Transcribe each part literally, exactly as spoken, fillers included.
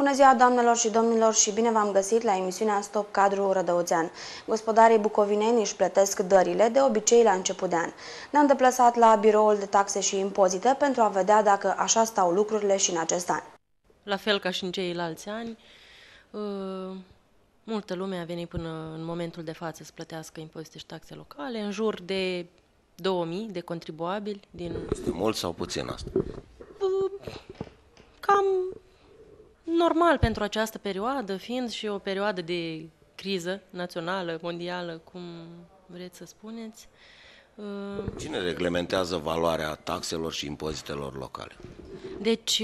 Bună ziua, doamnelor și domnilor, și bine v-am găsit la emisiunea Stop Cadru Rădăuțean. Gospodarii bucovineni își plătesc dările de obicei la început de an. Ne-am deplasat la biroul de taxe și impozite pentru a vedea dacă așa stau lucrurile și în acest an. La fel ca și în ceilalți ani, multă lume a venit până în momentul de față să plătească impozite și taxe locale, în jur de două mii de contribuabili. Din... Este mult sau puțin asta? Cam normal pentru această perioadă, fiind și o perioadă de criză națională, mondială, cum vreți să spuneți. Cine reglementează valoarea taxelor și impozitelor locale? Deci,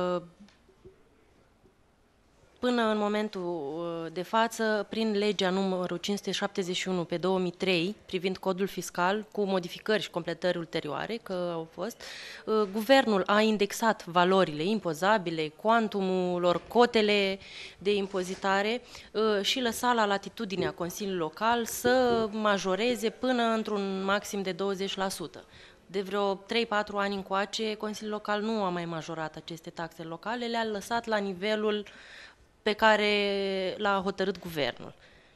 până în momentul de față, prin legea numărul cinci sute șaptezeci și unu pe două mii trei, privind codul fiscal, cu modificări și completări ulterioare, că au fost, guvernul a indexat valorile impozabile, cuantumul lor, cotele de impozitare și lăsa la latitudinea Consiliului Local să majoreze până într-un maxim de douăzeci la sută. De vreo trei patru ani încoace, Consiliul Local nu a mai majorat aceste taxe locale, le-a lăsat la nivelul pe care l-a hotărât guvernul.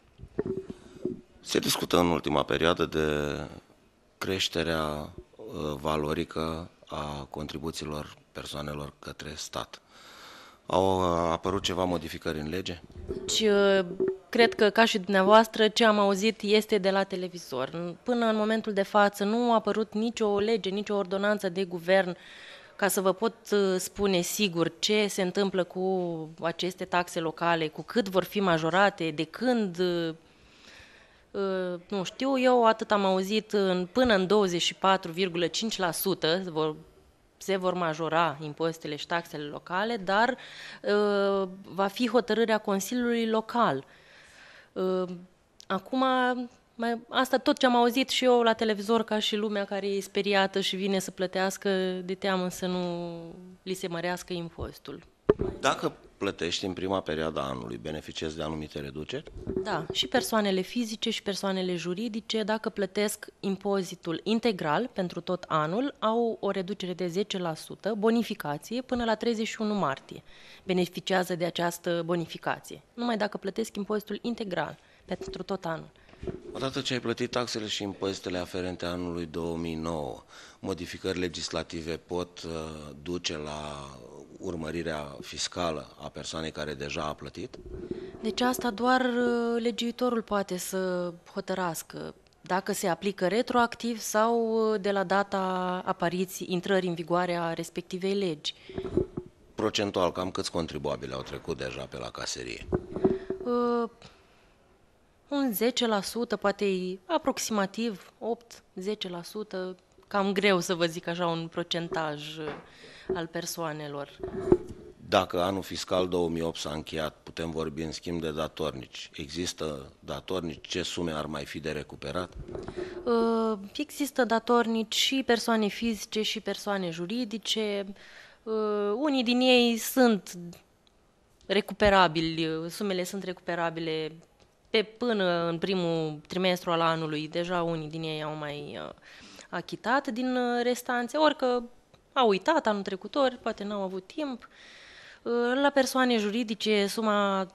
Se discută în ultima perioadă de creșterea valorică a contribuțiilor persoanelor către stat. Au apărut ceva modificări în lege? Deci, cred că, ca și dumneavoastră, ce am auzit este de la televizor. Până în momentul de față nu a apărut nicio lege, nicio ordonanță de guvern ca să vă pot spune sigur ce se întâmplă cu aceste taxe locale, cu cât vor fi majorate, de când, nu știu, eu atât am auzit, până în douăzeci și patru virgulă cinci la sută vor, se vor majora impozitele și taxele locale, dar va fi hotărârea Consiliului Local. Acum, mai, asta tot ce am auzit și eu la televizor, ca și lumea care e speriată și vine să plătească de teamă să nu li se mărească impozitul. Dacă plătești în prima perioadă a anului, beneficiezi de anumite reduceri? Da, și persoanele fizice și persoanele juridice, dacă plătesc impozitul integral pentru tot anul, au o reducere de zece la sută, bonificație, până la treizeci și unu martie. Beneficiază de această bonificație, numai dacă plătesc impozitul integral pentru tot anul. Odată ce ai plătit taxele și impozitele aferente anului două mii nouă, modificări legislative pot uh, duce la urmărirea fiscală a persoanei care deja a plătit? Deci asta doar uh, legiuitorul poate să hotărască dacă se aplică retroactiv sau de la data apariției, intrării în vigoare a respectivei legi. Procentual, cam câți contribuabili au trecut deja pe la caserie? Uh, Un zece la sută, poate aproximativ opt zece la sută, cam greu să vă zic așa un procentaj al persoanelor. Dacă anul fiscal două mii opt s-a încheiat, putem vorbi în schimb de datornici. Există datornici? Ce sume ar mai fi de recuperat? Uh, există datornici și persoane fizice și persoane juridice. Uh, unii din ei sunt recuperabili, sumele sunt recuperabile pe până în primul trimestru al anului. Deja unii din ei au mai uh, achitat din uh, restanțe, ori că au uitat anul trecutor, poate n-au avut timp. Uh, la persoane juridice, suma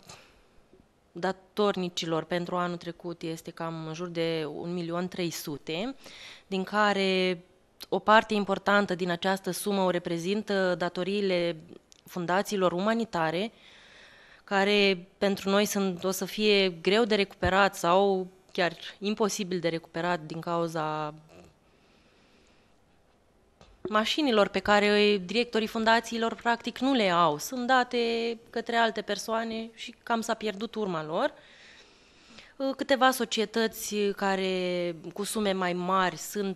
datornicilor pentru anul trecut este cam în jur de un milion trei sute, din care o parte importantă din această sumă o reprezintă datoriile fundațiilor umanitare, care pentru noi sunt, o să fie greu de recuperat sau chiar imposibil de recuperat din cauza mașinilor pe care directorii fundațiilor practic nu le au. Sunt date către alte persoane și cam s-a pierdut urma lor. Câteva societăți care cu sume mai mari sunt,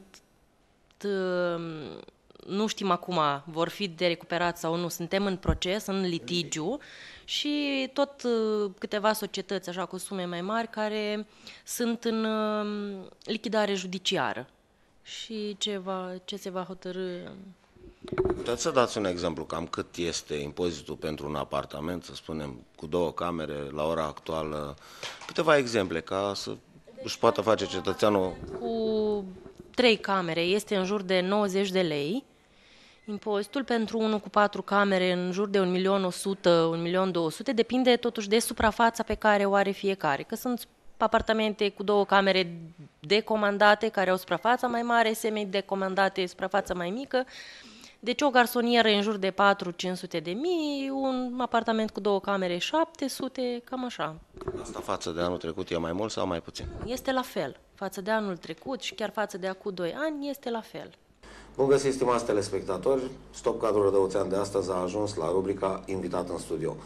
nu știm acum, vor fi de recuperat sau nu, suntem în proces, în litigiu, și tot câteva societăți așa cu sume mai mari care sunt în lichidare judiciară. Și ce, va, ce se va hotărâ? Puteți să dați un exemplu, cam cât este impozitul pentru un apartament, să spunem, cu două camere, la ora actuală, câteva exemple, ca să își poată face cetățeanul... Cu trei camere este în jur de nouăzeci de lei, Impozitul pentru unul cu patru camere în jur de un milion o sută, un milion două sute depinde totuși de suprafața pe care o are fiecare, că sunt apartamente cu două camere decomandate care au suprafața mai mare, semi-decomandate, suprafața mai mică. Deci o garsonieră în jur de patru-cinci sute de mii, un apartament cu două camere șapte sute, cam așa. Asta față de anul trecut e mai mult sau mai puțin? Este la fel. Față de anul trecut și chiar față de acum doi ani, este la fel. Bun găsit, stimați telespectatori! Stop Cadrul Rădăuțean de astăzi a ajuns la rubrica Invitat în studio.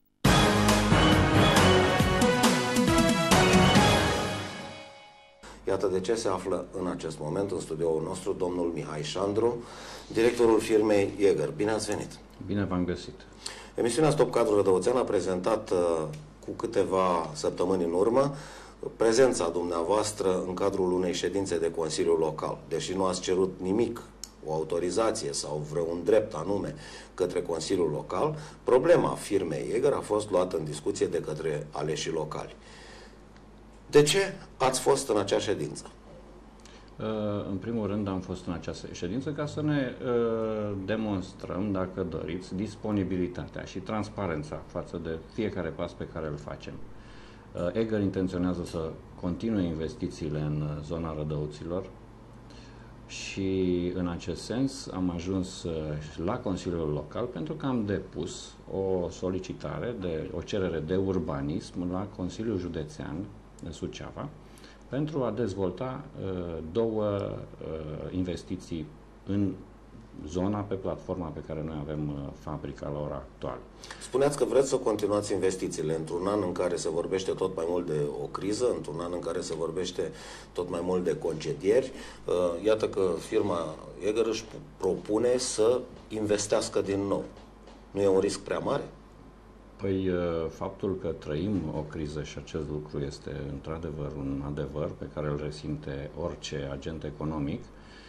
Iată de ce se află în acest moment în studioul nostru domnul Mihai Șandru, directorul firmei Jäger. Bine ați venit! Bine v-am găsit! Emisiunea Stop Cadrul Rădăuțean a prezentat uh, cu câteva săptămâni în urmă prezența dumneavoastră în cadrul unei ședințe de Consiliu Local. Deși nu ați cerut nimic, o autorizație sau vreun drept anume către Consiliul Local, problema firmei Jäger a fost luată în discuție de către aleșii locali. De ce ați fost în acea ședință? În primul rând am fost în această ședință ca să ne demonstrăm, dacă doriți, disponibilitatea și transparența față de fiecare pas pe care îl facem. Jäger intenționează să continue investițiile în zona Rădăuților și în acest sens am ajuns la Consiliul Local pentru că am depus o solicitare, de, o cerere de urbanism la Consiliul Județean de Suceava pentru a dezvolta uh, două uh, investiții în zona, pe platforma pe care noi avem uh, fabrica la ora actuală. Spuneați că vreți să continuați investițiile într-un an în care se vorbește tot mai mult de o criză, într-un an în care se vorbește tot mai mult de concedieri. Uh, iată că firma Jäger își propune să investească din nou. Nu e un risc prea mare? Păi, faptul că trăim o criză și acest lucru este într-adevăr un adevăr pe care îl resimte orice agent economic,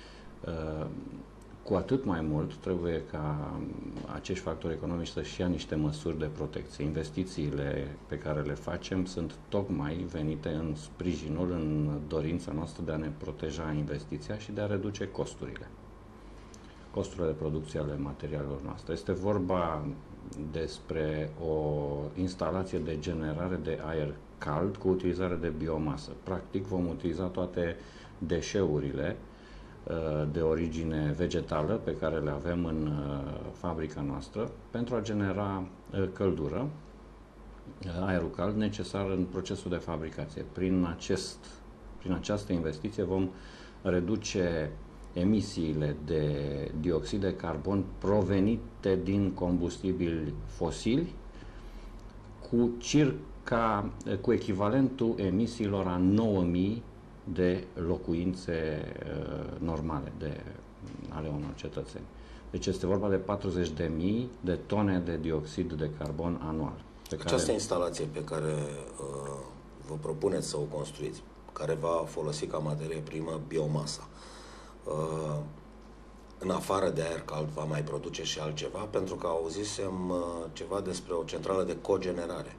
cu atât mai mult trebuie ca acești factori economici să-și ia niște măsuri de protecție. Investițiile pe care le facem sunt tocmai venite în sprijinul, în dorința noastră de a ne proteja investiția și de a reduce costurile. Costurile de producție ale materialelor noastre. Este vorba despre o instalație de generare de aer cald cu utilizare de biomasă. Practic vom utiliza toate deșeurile de origine vegetală pe care le avem în fabrica noastră pentru a genera căldură, aerul cald necesar în procesul de fabricație. Prin, acest, prin această investiție vom reduce emisiile de dioxid de carbon provenite din combustibili fosili cu circa, cu echivalentul emisiilor a nouă mii de locuințe uh, normale de, ale unor cetățeni. Deci este vorba de patruzeci de mii de tone de dioxid de carbon anual. Pe Această care... instalație pe care uh, vă propuneți să o construiți, care va folosi ca materie primă biomasa, Uh, în afară de aer cald va mai produce și altceva, pentru că auzisem uh, ceva despre o centrală de cogenerare.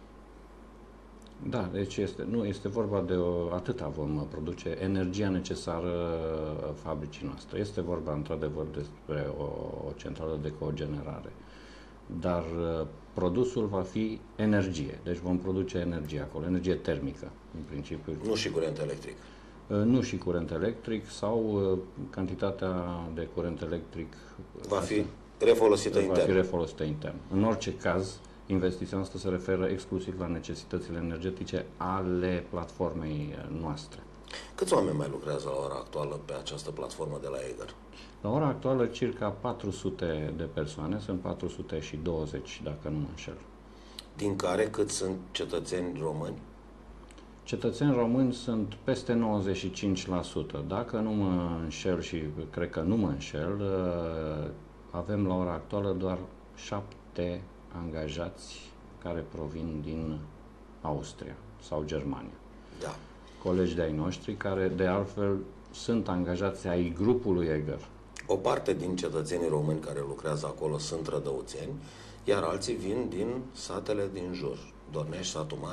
Da, deci este, nu, este vorba de o, atâta vom produce energia necesară fabricii noastre. Este vorba într-adevăr despre o, o centrală de cogenerare, dar uh, produsul va fi energie, deci vom produce energie acolo, energie termică în principiu. Nu și curent electric. Nu și curent electric sau cantitatea de curent electric va fi refolosită intern. Va fi refolosită intern. În orice caz, investiția noastră se referă exclusiv la necesitățile energetice ale platformei noastre. Câți oameni mai lucrează la ora actuală pe această platformă de la Jäger? La ora actuală, circa patru sute de persoane, sunt patru sute douăzeci, dacă nu mă înșel. Din care cât sunt cetățeni români? Cetățeni români sunt peste nouăzeci și cinci la sută. Dacă nu mă înșel și cred că nu mă înșel, avem la ora actuală doar șapte angajați care provin din Austria sau Germania. Da. Colegi de-ai noștri care, de altfel, sunt angajați ai grupului Jäger. O parte din cetățenii români care lucrează acolo sunt rădăuțeni, iar alții vin din satele din jur. Dornești, Satul Mare?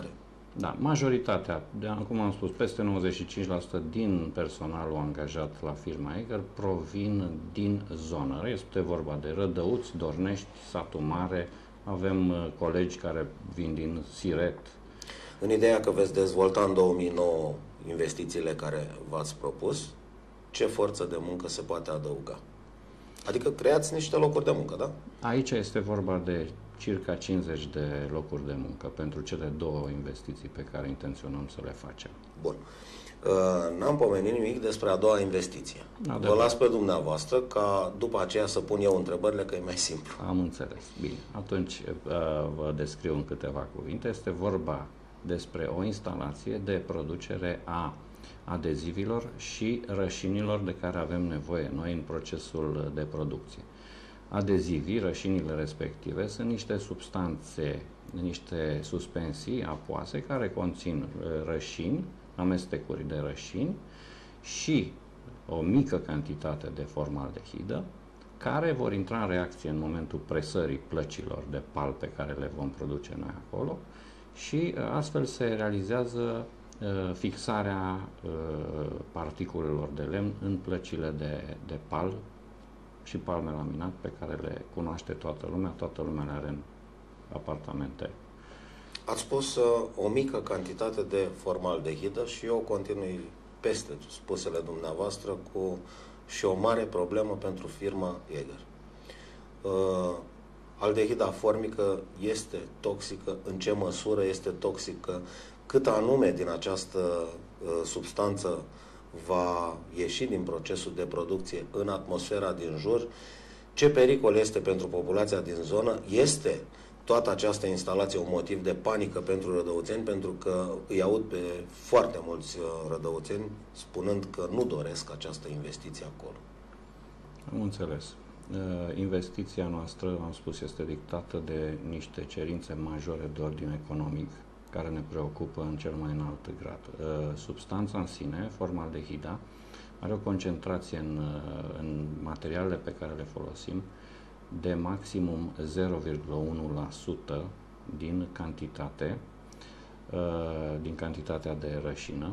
Da, majoritatea, de, cum am spus, peste nouăzeci și cinci la sută din personalul angajat la firma Eiger provin din zonă. Este vorba de Rădăuți, Dornești, Satu Mare, avem uh, colegi care vin din Siret. În ideea că veți dezvolta în două mii nouă investițiile care v-ați propus, ce forță de muncă se poate adăuga? Adică creați niște locuri de muncă, da? Aici este vorba de circa cincizeci de locuri de muncă pentru cele două investiții pe care intenționăm să le facem. Bun. Uh, n-am pomenit nimic despre a doua investiție. Adevărat. Vă las pe dumneavoastră ca după aceea să pun eu întrebările, că e mai simplu. Am înțeles. Bine. Atunci uh, vă descriu în câteva cuvinte. Este vorba despre o instalație de producere a adezivilor și rășinilor de care avem nevoie noi în procesul de producție. Adezivii, rășinile respective, sunt niște substanțe, niște suspensii apoase care conțin rășini, amestecuri de rășini și o mică cantitate de formaldehidă, care vor intra în reacție în momentul presării plăcilor de pal pe care le vom produce noi acolo și astfel se realizează uh, fixarea uh, particulelor de lemn în plăcile de, de pal și palme laminat pe care le cunoaște toată lumea, toată lumea le are în apartamente. Ați spus uh, o mică cantitate de formaldehidă și eu continui peste spusele dumneavoastră cu și o mare problemă pentru firma Eiger. Uh, aldehida formică este toxică, în ce măsură este toxică, cât anume din această uh, substanță va ieși din procesul de producție în atmosfera din jur, ce pericol este pentru populația din zonă, este toată această instalație un motiv de panică pentru rădăuțeni, pentru că îi aud pe foarte mulți rădăuțeni spunând că nu doresc această investiție acolo. Am înțeles. Investiția noastră, am spus, este dictată de niște cerințe majore de ordin economic care ne preocupă în cel mai înalt grad. Substanța în sine, formaldehida, are o concentrație în, în materialele pe care le folosim de maximum zero virgulă unu la sută din cantitate, din cantitatea de rășină.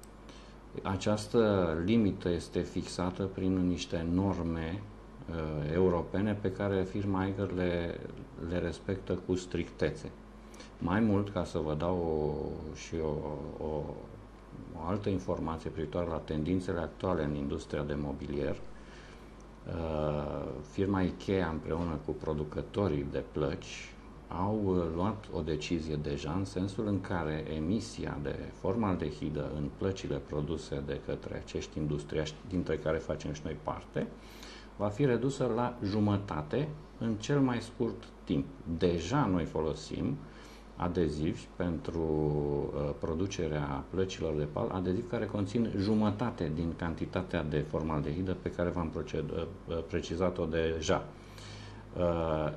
Această limită este fixată prin niște norme europene pe care firma Eiger le, le respectă cu strictețe. Mai mult, ca să vă dau o, și o, o, o altă informație privitoare la tendințele actuale în industria de mobilier, uh, firma IKEA împreună cu producătorii de plăci au luat o decizie deja în sensul în care emisia de formaldehidă în plăcile produse de către acești industriași, dintre care facem și noi parte, va fi redusă la jumătate în cel mai scurt timp. Deja noi folosim adezivi pentru uh, producerea plăcilor de pal, adezivi care conțin jumătate din cantitatea de formaldehidă pe care v-am uh, precizat-o deja. Uh,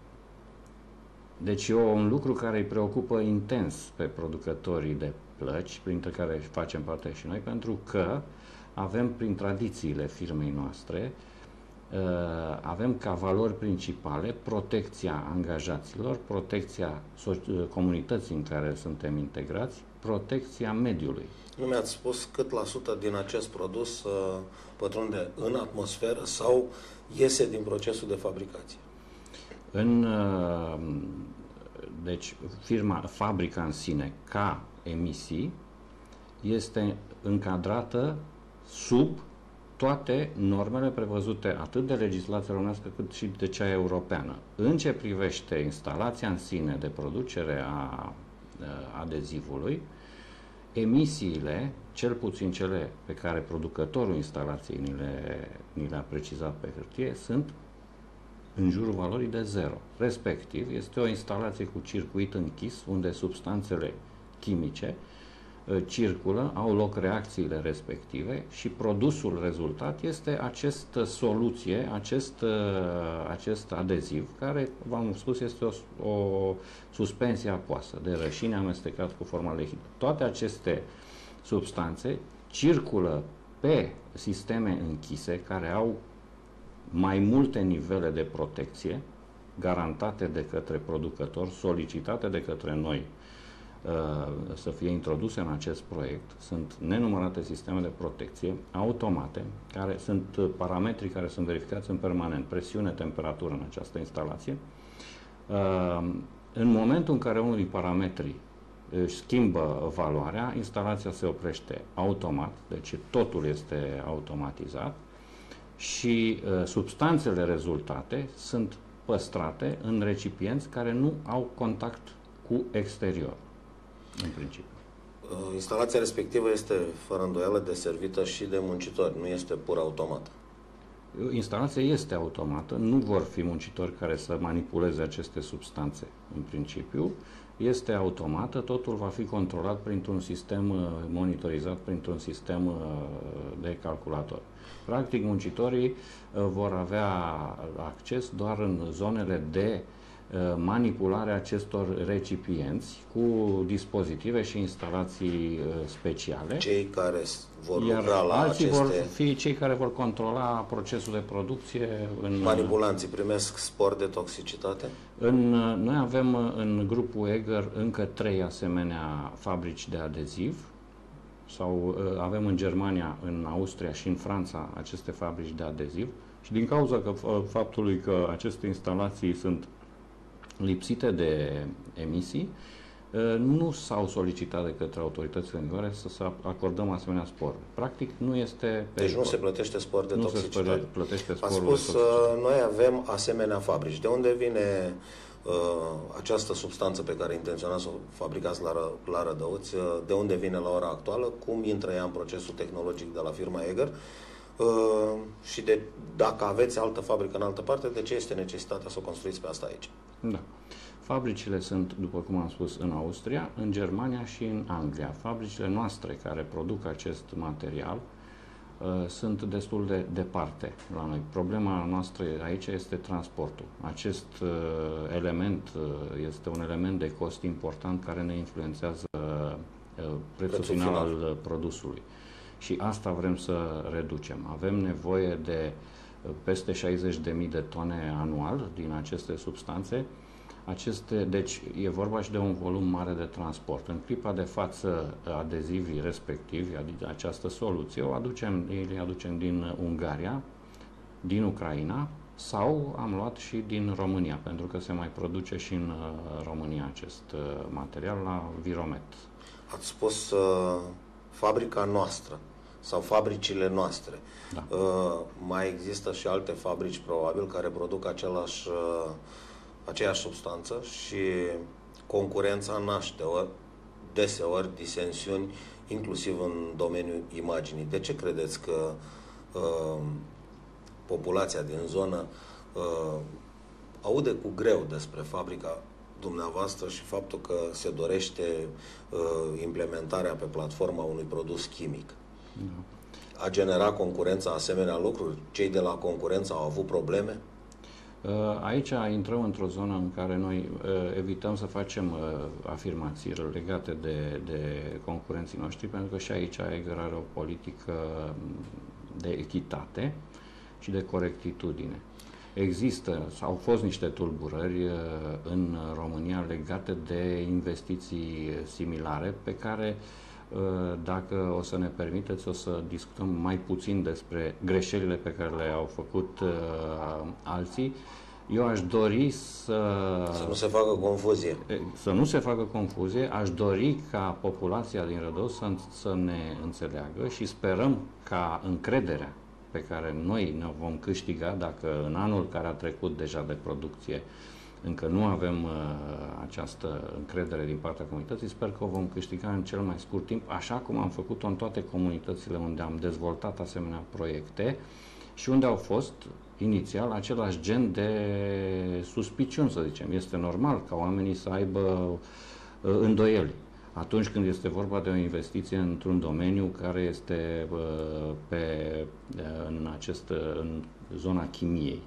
deci e un lucru care îi preocupă intens pe producătorii de plăci, printre care facem parte și noi, pentru că avem prin tradițiile firmei noastre avem ca valori principale protecția angajaților, protecția comunității în care suntem integrați, protecția mediului. Nu mi-ați spus cât la sută din acest produs uh, pătrunde în atmosferă sau iese din procesul de fabricație? În, uh, deci, firma, fabrica în sine, ca emisii, este încadrată sub toate normele prevăzute atât de legislația românească cât și de cea europeană. În ce privește instalația în sine de producere a adezivului, emisiile, cel puțin cele pe care producătorul instalației ni, le, ni le-a precizat pe hârtie, sunt în jurul valorii de zero. Respectiv, este o instalație cu circuit închis, unde substanțele chimice circulă, au loc reacțiile respective și produsul rezultat este această soluție, acest, acest adeziv, care, v-am spus, este o, o suspensie apoasă de rășini amestecat cu formaldehid. Toate aceste substanțe circulă pe sisteme închise care au mai multe nivele de protecție garantate de către producător, solicitate de către noi să fie introduse în acest proiect. Sunt nenumărate sisteme de protecție automate, care sunt parametri care sunt verificați în permanent, presiune, temperatură în această instalație. În momentul în care unul din parametri își schimbă valoarea, instalația se oprește automat, deci totul este automatizat și uh, substanțele rezultate sunt păstrate în recipienți care nu au contact cu exterior, în principiu. Instalația respectivă este, fără îndoială, deservită și de muncitori, nu este pur automată. Instalația este automată, nu vor fi muncitori care să manipuleze aceste substanțe, în principiu. Este automată, totul va fi controlat printr-un sistem monitorizat, printr-un sistem de calculator. Practic, muncitorii vor avea acces doar în zonele de manipulare a acestor recipienți cu dispozitive și instalații speciale. Cei care vor Iar lucra la alții aceste... vor fi cei care vor controla procesul de producție. În... Manipulanții primesc spor de toxicitate? În, noi avem în grupul Eger încă trei asemenea fabrici de adeziv, sau avem în Germania, în Austria și în Franța aceste fabrici de adeziv și din cauza că, faptului că aceste instalații sunt lipsite de emisii, nu s-au solicitat de către autoritățile în vigoare să acordăm asemenea spor. Practic nu este... Deci nu se plătește spor de nu toxicitate. Nu se plătește sporul A spus, de toxicitate. Noi avem asemenea fabrici. De unde vine uh, această substanță pe care intenționați să o fabricați la, Ră, la Rădăuți? De unde vine la ora actuală? Cum intră ea în procesul tehnologic de la firma Eger? Uh, și de, dacă aveți altă fabrică în altă parte, de ce este necesitatea să o construiți pe asta aici? Da. Fabricile sunt, după cum am spus, în Austria, în Germania și în Anglia. Fabricile noastre care produc acest material uh, sunt destul de departe la noi. Problema noastră aici este transportul. Acest uh, element uh, este un element de cost important care ne influențează uh, prețul, prețul final, final al produsului. Și asta vrem să reducem. Avem nevoie de peste șaizeci de mii de tone anual din aceste substanțe. Aceste, deci e vorba și de un volum mare de transport. În clipa de față, adezivii respectivi, adică această soluție, o aducem, le aducem din Ungaria, din Ucraina sau am luat și din România, pentru că se mai produce și în România acest material la Viromet. Ați spus uh, fabrica noastră sau fabricile noastre. Da. Uh, mai există și alte fabrici, probabil, care produc același, uh, aceeași substanță și concurența naște ori, deseori disensiuni, inclusiv în domeniul imaginii. De ce credeți că uh, populația din zonă uh, aude cu greu despre fabrica dumneavoastră și faptul că se dorește uh, implementarea pe platforma unui produs chimic? Da. A generat concurența asemenea lucruri? Cei de la concurență au avut probleme? Aici intrăm într-o zonă în care noi uh, evităm să facem uh, afirmații legate de, de concurenții noștri, pentru că și aici Eger are o politică de echitate și de corectitudine. Există, au fost niște tulburări uh, în România legate de investiții similare pe care, dacă o să ne permiteți, o să discutăm mai puțin despre greșelile pe care le-au făcut uh, alții. Eu aș dori să... Să nu se facă confuzie. Să nu se facă confuzie. Aș dori ca populația din Rădăuți să, să ne înțeleagă și sperăm ca încrederea pe care noi ne vom câștiga, dacă în anul care a trecut deja de producție încă nu avem uh, această încredere din partea comunității, sper că o vom câștiga în cel mai scurt timp, așa cum am făcut-o în toate comunitățile unde am dezvoltat asemenea proiecte și unde au fost inițial același gen de suspiciuni, să zicem. Este normal ca oamenii să aibă uh, îndoieli atunci când este vorba de o investiție într-un domeniu care este uh, pe, uh, în, acest, uh, în zona chimiei.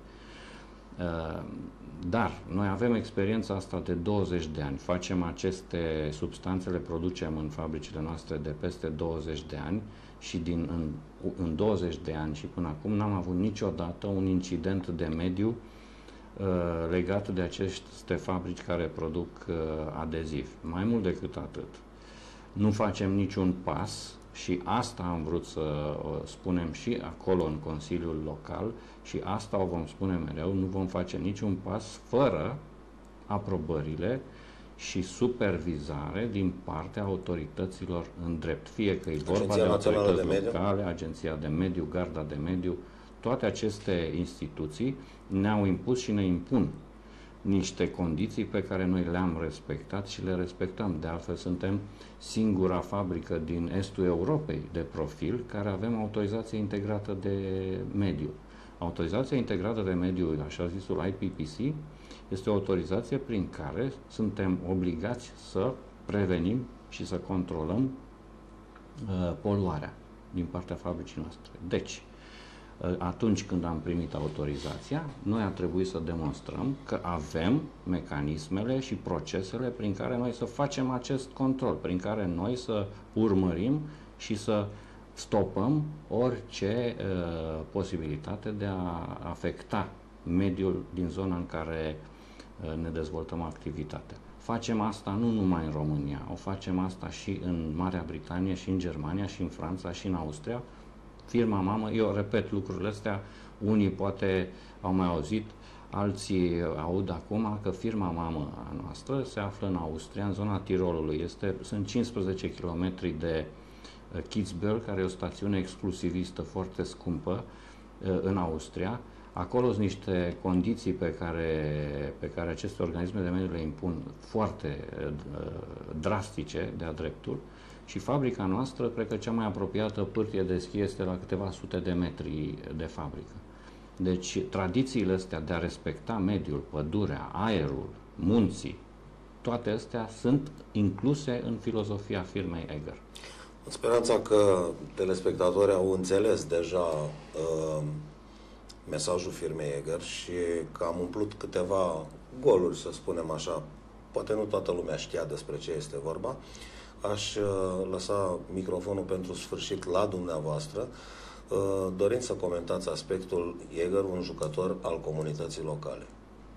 Uh, Dar noi avem experiența asta de douăzeci de ani. Facem aceste substanțe, le producem în fabricile noastre de peste douăzeci de ani și din, în, în douăzeci de ani și până acum n-am avut niciodată un incident de mediu legat de aceste fabrici care produc adezivi. Mai mult decât atât, nu facem niciun pas și asta am vrut să spunem și acolo în Consiliul Local și asta o vom spune mereu, nu vom face niciun pas fără aprobările și supervizare din partea autorităților în drept. Fie că e vorba Agenția de autorități de locale, Agenția de Mediu, Garda de Mediu, toate aceste instituții ne-au impus și ne impun niște condiții pe care noi le-am respectat și le respectăm. De altfel, suntem singura fabrică din estul Europei de profil care avem autorizație integrată de mediu. Autorizația integrată de mediu, așa zisul I P P C, este o autorizație prin care suntem obligați să prevenim și să controlăm uh, poluarea din partea fabricii noastre. Deci, atunci când am primit autorizația, noi a trebuit să demonstrăm că avem mecanismele și procesele prin care noi să facem acest control, prin care noi să urmărim și să stopăm orice uh, posibilitate de a afecta mediul din zona în care uh, ne dezvoltăm activitatea. Facem asta nu numai în România, o facem asta și în Marea Britanie, și în Germania, și în Franța, și în Austria. Firma mamă, eu repet lucrurile astea, unii poate au mai auzit, alții aud acum că firma mamă a noastră se află în Austria, în zona Tirolului. Este, sunt cincisprezece kilometri de Kitzbühel, care e o stațiune exclusivistă foarte scumpă în Austria. Acolo sunt niște condiții pe care, pe care aceste organisme de mediu le impun foarte drastice de-a dreptul. Și fabrica noastră, cred că cea mai apropiată pârtie de schi este la câteva sute de metri de fabrică. Deci, tradițiile astea de a respecta mediul, pădurea, aerul, munții, toate astea sunt incluse în filozofia firmei Egger. În speranța că telespectatorii au înțeles deja uh, mesajul firmei Egger și că am umplut câteva goluri, să spunem așa, poate nu toată lumea știa despre ce este vorba, aș lăsa microfonul pentru sfârșit la dumneavoastră, dorind să comentați aspectul Egger, un jucător al comunității locale.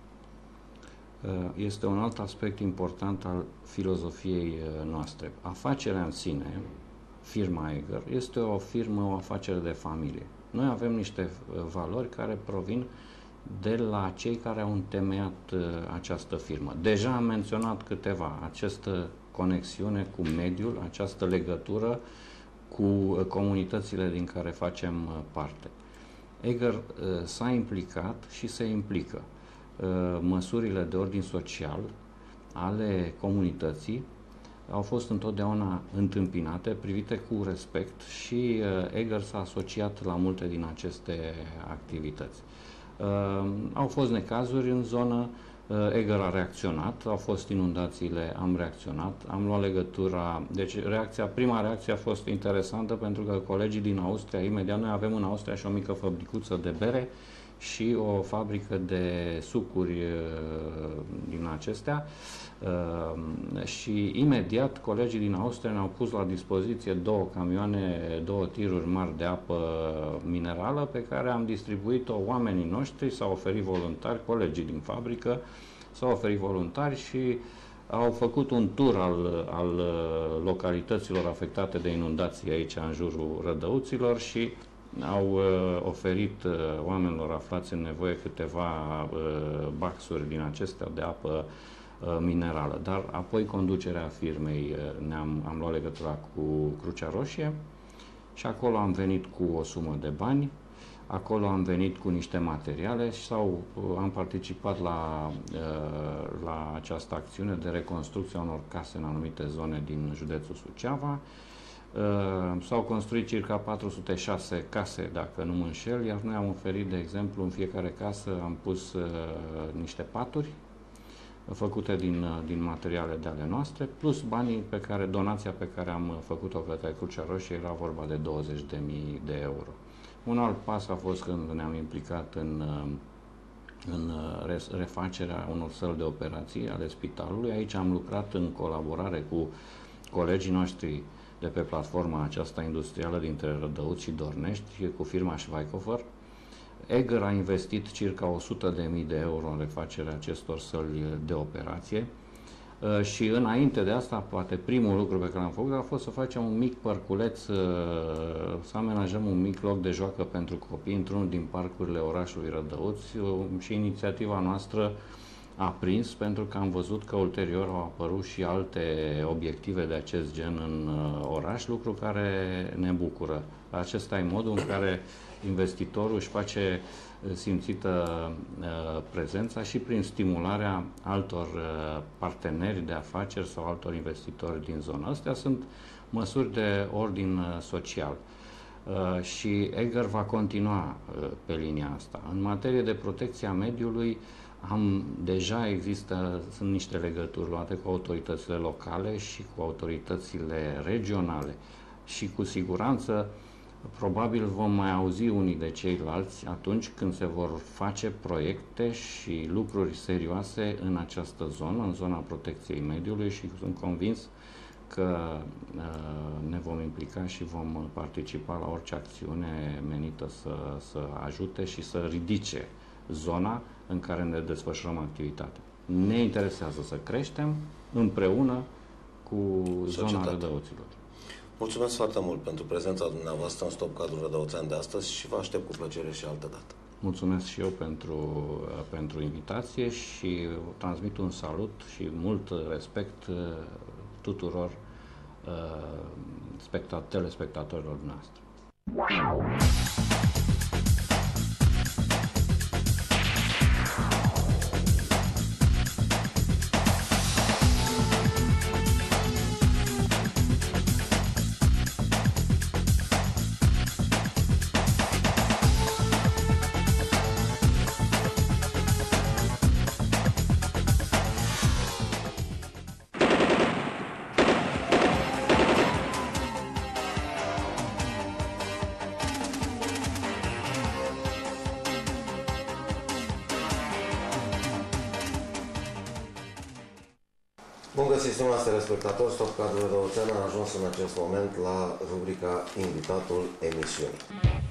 Este un alt aspect important al filozofiei noastre. Afacerea în sine, firma Egger, este o firmă, o afacere de familie. Noi avem niște valori care provin de la cei care au întemeiat această firmă. Deja am menționat câteva, această conexiune cu mediul, această legătură cu comunitățile din care facem parte. Egger s-a implicat și se implică. Măsurile de ordin social ale comunității au fost întotdeauna întâmpinate, privite cu respect și Egger s-a asociat la multe din aceste activități. Au fost necazuri în zonă, Egger a reacționat, au fost inundațiile, am reacționat, am luat legătura, deci reacția, prima reacție a fost interesantă pentru că colegii din Austria, imediat noi avem în Austria și o mică fabricuță de bere și o fabrică de sucuri din acestea și imediat colegii din Austria ne-au pus la dispoziție două camioane, două tiruri mari de apă minerală pe care am distribuit-o oamenii noștri, s-au oferit voluntari, colegii din fabrică s-au oferit voluntari și au făcut un tur al, al localităților afectate de inundații aici în jurul Rădăuților și au uh, oferit uh, oamenilor aflați în nevoie câteva uh, baxuri din acestea de apă uh, minerală. Dar apoi conducerea firmei uh, ne-am am luat legătura cu Crucea Roșie și acolo am venit cu o sumă de bani, acolo am venit cu niște materiale sau uh, am participat la, uh, la această acțiune de reconstrucție a unor case în anumite zone din județul Suceava. Uh, s-au construit circa patru sute șase case, dacă nu mă înșel, iar noi am oferit, de exemplu, în fiecare casă am pus uh, niște paturi făcute din, uh, din materiale de ale noastre, plus banii pe care, donația pe care am făcut-o către Crucea Roșie, era vorba de douăzeci de mii de euro. Un alt pas a fost când ne-am implicat în, uh, în uh, refacerea unor săli de operații ale spitalului. Aici am lucrat în colaborare cu colegii noștri de pe platforma aceasta industrială dintre Rădăuți și Dornești, cu firma Schweikofer. Eger a investit circa o sută de mii de euro în refacerea acestor săli de operație. Și înainte de asta, poate primul lucru pe care l-am făcut a fost să facem un mic parculeț, să amenajăm un mic loc de joacă pentru copii într-unul din parcurile orașului Rădăuți și inițiativa noastră a prins pentru că am văzut că ulterior au apărut și alte obiective de acest gen în oraș, lucru care ne bucură. Acesta e modul în care investitorul își face simțită uh, prezența și prin stimularea altor uh, parteneri de afaceri sau altor investitori din zona. Astea sunt măsuri de ordin uh, social uh, și Eger va continua uh, pe linia asta. În materie de protecție a mediului, am, deja există, sunt niște legături luate cu autoritățile locale și cu autoritățile regionale și cu siguranță probabil vom mai auzi unii de ceilalți atunci când se vor face proiecte și lucruri serioase în această zonă, în zona protecției mediului și sunt convins că uh, ne vom implica și vom participa la orice acțiune menită să, să ajute și să ridice zona în care ne desfășurăm activitatea. Ne interesează să creștem împreună cu zona Rădăuților. Mulțumesc foarte mult pentru prezența dumneavoastră în Stop Cadrul Rădăuțean de astăzi și vă aștept cu plăcere și altă dată. Mulțumesc și eu pentru, pentru invitație și transmit un salut și mult respect tuturor uh, telespectatorilor noastre. Bun găsit, stimați telespectatori, Stop Cadrul Rădăuțean a ajuns în acest moment la rubrica Invitatul emisiunii.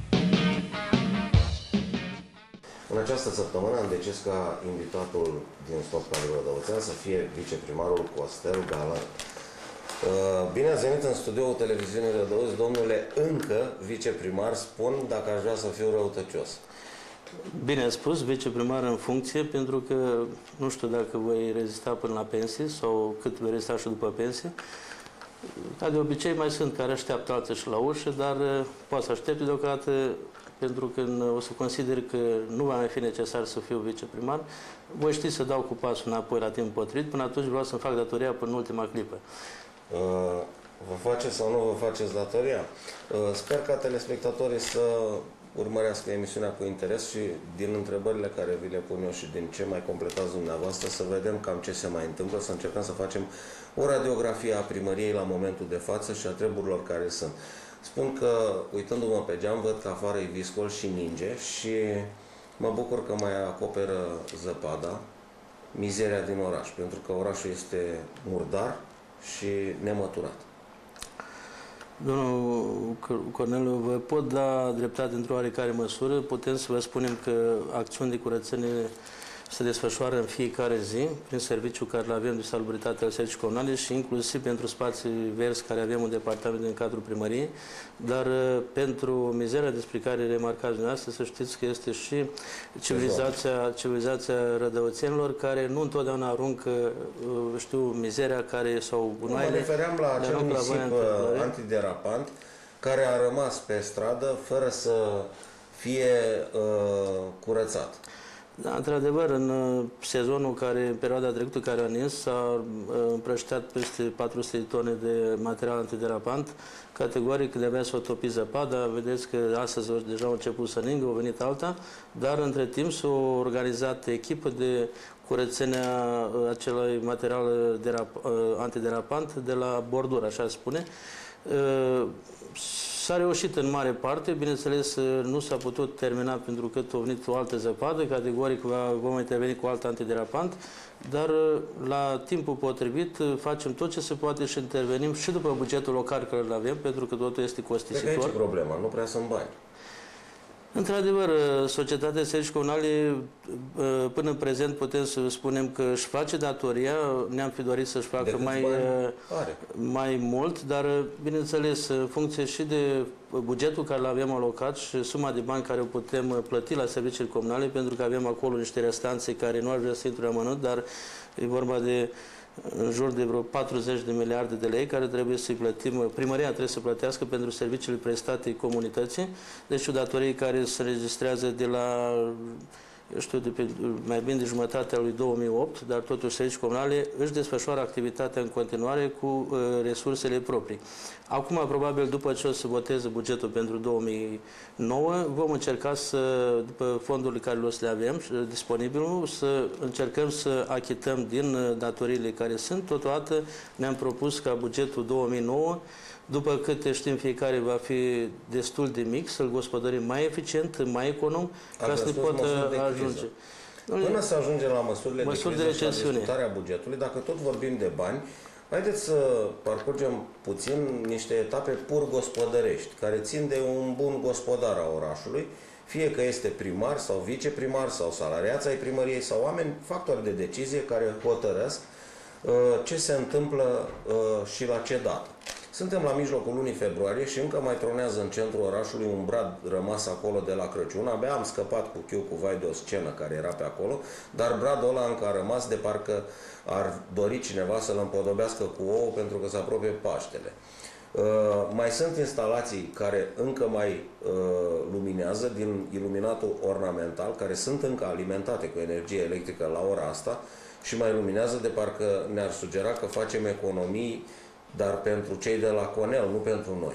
În această săptămână am decis ca invitatul din Stop Cadrul Rădăuțean să fie viceprimarul Costel Galan. Bine ați venit în studioul televiziunii Rădăuți, domnule, încă viceprimar, spun dacă aș vrea să fiu răutăcios. Bine ați spus, viceprimar în funcție, pentru că nu știu dacă voi rezista până la pensie sau cât voi rezista și după pensie. Ca de obicei mai sunt care așteaptă alții și la ușă, dar poate să aștepte deocamdată, pentru că o să consider că nu va mai fi necesar să fiu viceprimar. Voi ști să dau cu pasul înapoi la timp potrivit, până atunci vreau să-mi fac datoria până în ultima clipă. Vă faceți sau nu vă faceți datoria? Sper ca telespectatorii să urmărească emisiunea cu interes și din întrebările care vi le pun eu și din ce mai completați dumneavoastră să vedem cam ce se mai întâmplă, să încercăm să facem o radiografie a primăriei la momentul de față și a treburilor care sunt. Spun că, uitându-mă pe geam, văd că afară e viscol și ninge și mă bucur că mai acoperă zăpada, mizeria din oraș, pentru că orașul este murdar și nemăturat. Domnul Cornelu, vă pot da dreptate într-o oarecare măsură. Putem să vă spunem că acțiuni de curățenie se desfășoară în fiecare zi prin serviciul care îl avem de salubritate al serviciului comunale și inclusiv pentru spații verzi care avem un departament în cadrul primăriei, dar pentru mizeria despre care remarcați dumneavoastră, să știți că este și civilizația, civilizația rădăuțenilor care nu întotdeauna aruncă, știu, mizeria care sau gunoaiele. Mă refeream la acel nisip antiderapant care a rămas pe stradă fără să fie uh, curățat. Da, într-adevăr, în sezonul care, în perioada trecută care a nins, s-a împrăștiat peste patru sute de tone de material antiderapant. Categoric, de-abia s-a topit zăpada. Vedeți că astăzi deja au început să ningă, au venit alta, dar între timp s-a organizat echipă de curățenia acelui material antiderapant de la bordură, așa se spune. S-a reușit în mare parte, bineînțeles nu s-a putut termina pentru că a venit o altă zăpadă, categoric vom interveni cu alt antiderapant, dar la timpul potrivit facem tot ce se poate și intervenim și după bugetul local care îl avem, pentru că totul este costisitor. Cred că aici e problema, nu prea sunt bani. Într-adevăr, societatea de servicii comunale, până în prezent putem să spunem că își face datoria, ne-am fi dorit să-și facă mai, mai mult, dar bineînțeles, în funcție și de bugetul care l-avem alocat și suma de bani care o putem plăti la serviciile comunale, pentru că avem acolo niște restanțe care nu ar vrea să intru în amănunt, dar e vorba de în jur de vreo patruzeci de miliarde de lei care trebuie să-i plătim, primăria trebuie să plătească pentru serviciile prestate comunității, deci o datorie care se registrează de la, eu știu, de pe mai bine de jumătatea lui două mii opt, dar totuși servicii comunale își desfășoară activitatea în continuare cu uh, resursele proprii. Acum, probabil, după ce o să voteze bugetul pentru două mii nouă, vom încerca să, după fondurile care o să le avem disponibil, să încercăm să achităm din datoriile care sunt. Totodată ne-am propus ca bugetul două mii nouă, după câte știm fiecare, va fi destul de mic, să-l gospodărim mai eficient, mai econom, ca să ne poată ajunge. Până să ajungem la măsurile Măsuri de criză și la discutarea bugetului, dacă tot vorbim de bani, haideți să parcurgem puțin niște etape pur gospodărești, care țin de un bun gospodar a orașului, fie că este primar sau viceprimar sau salariați ai primăriei sau oameni, factori de decizie care hotărăsc uh, ce se întâmplă uh, și la ce dată. Suntem la mijlocul lunii februarie și încă mai tronează în centrul orașului un brad rămas acolo de la Crăciun. Abia am scăpat cu chiu, cu vai de o scenă care era pe acolo, dar bradul ăla încă a rămas de parcă ar dori cineva să-l împodobească cu ouă pentru că se apropie Paștele. Uh, mai sunt instalații care încă mai uh, luminează din iluminatul ornamental, care sunt încă alimentate cu energie electrică la ora asta și mai luminează de parcă ne-ar sugera că facem economii, dar pentru cei de la Conel, nu pentru noi.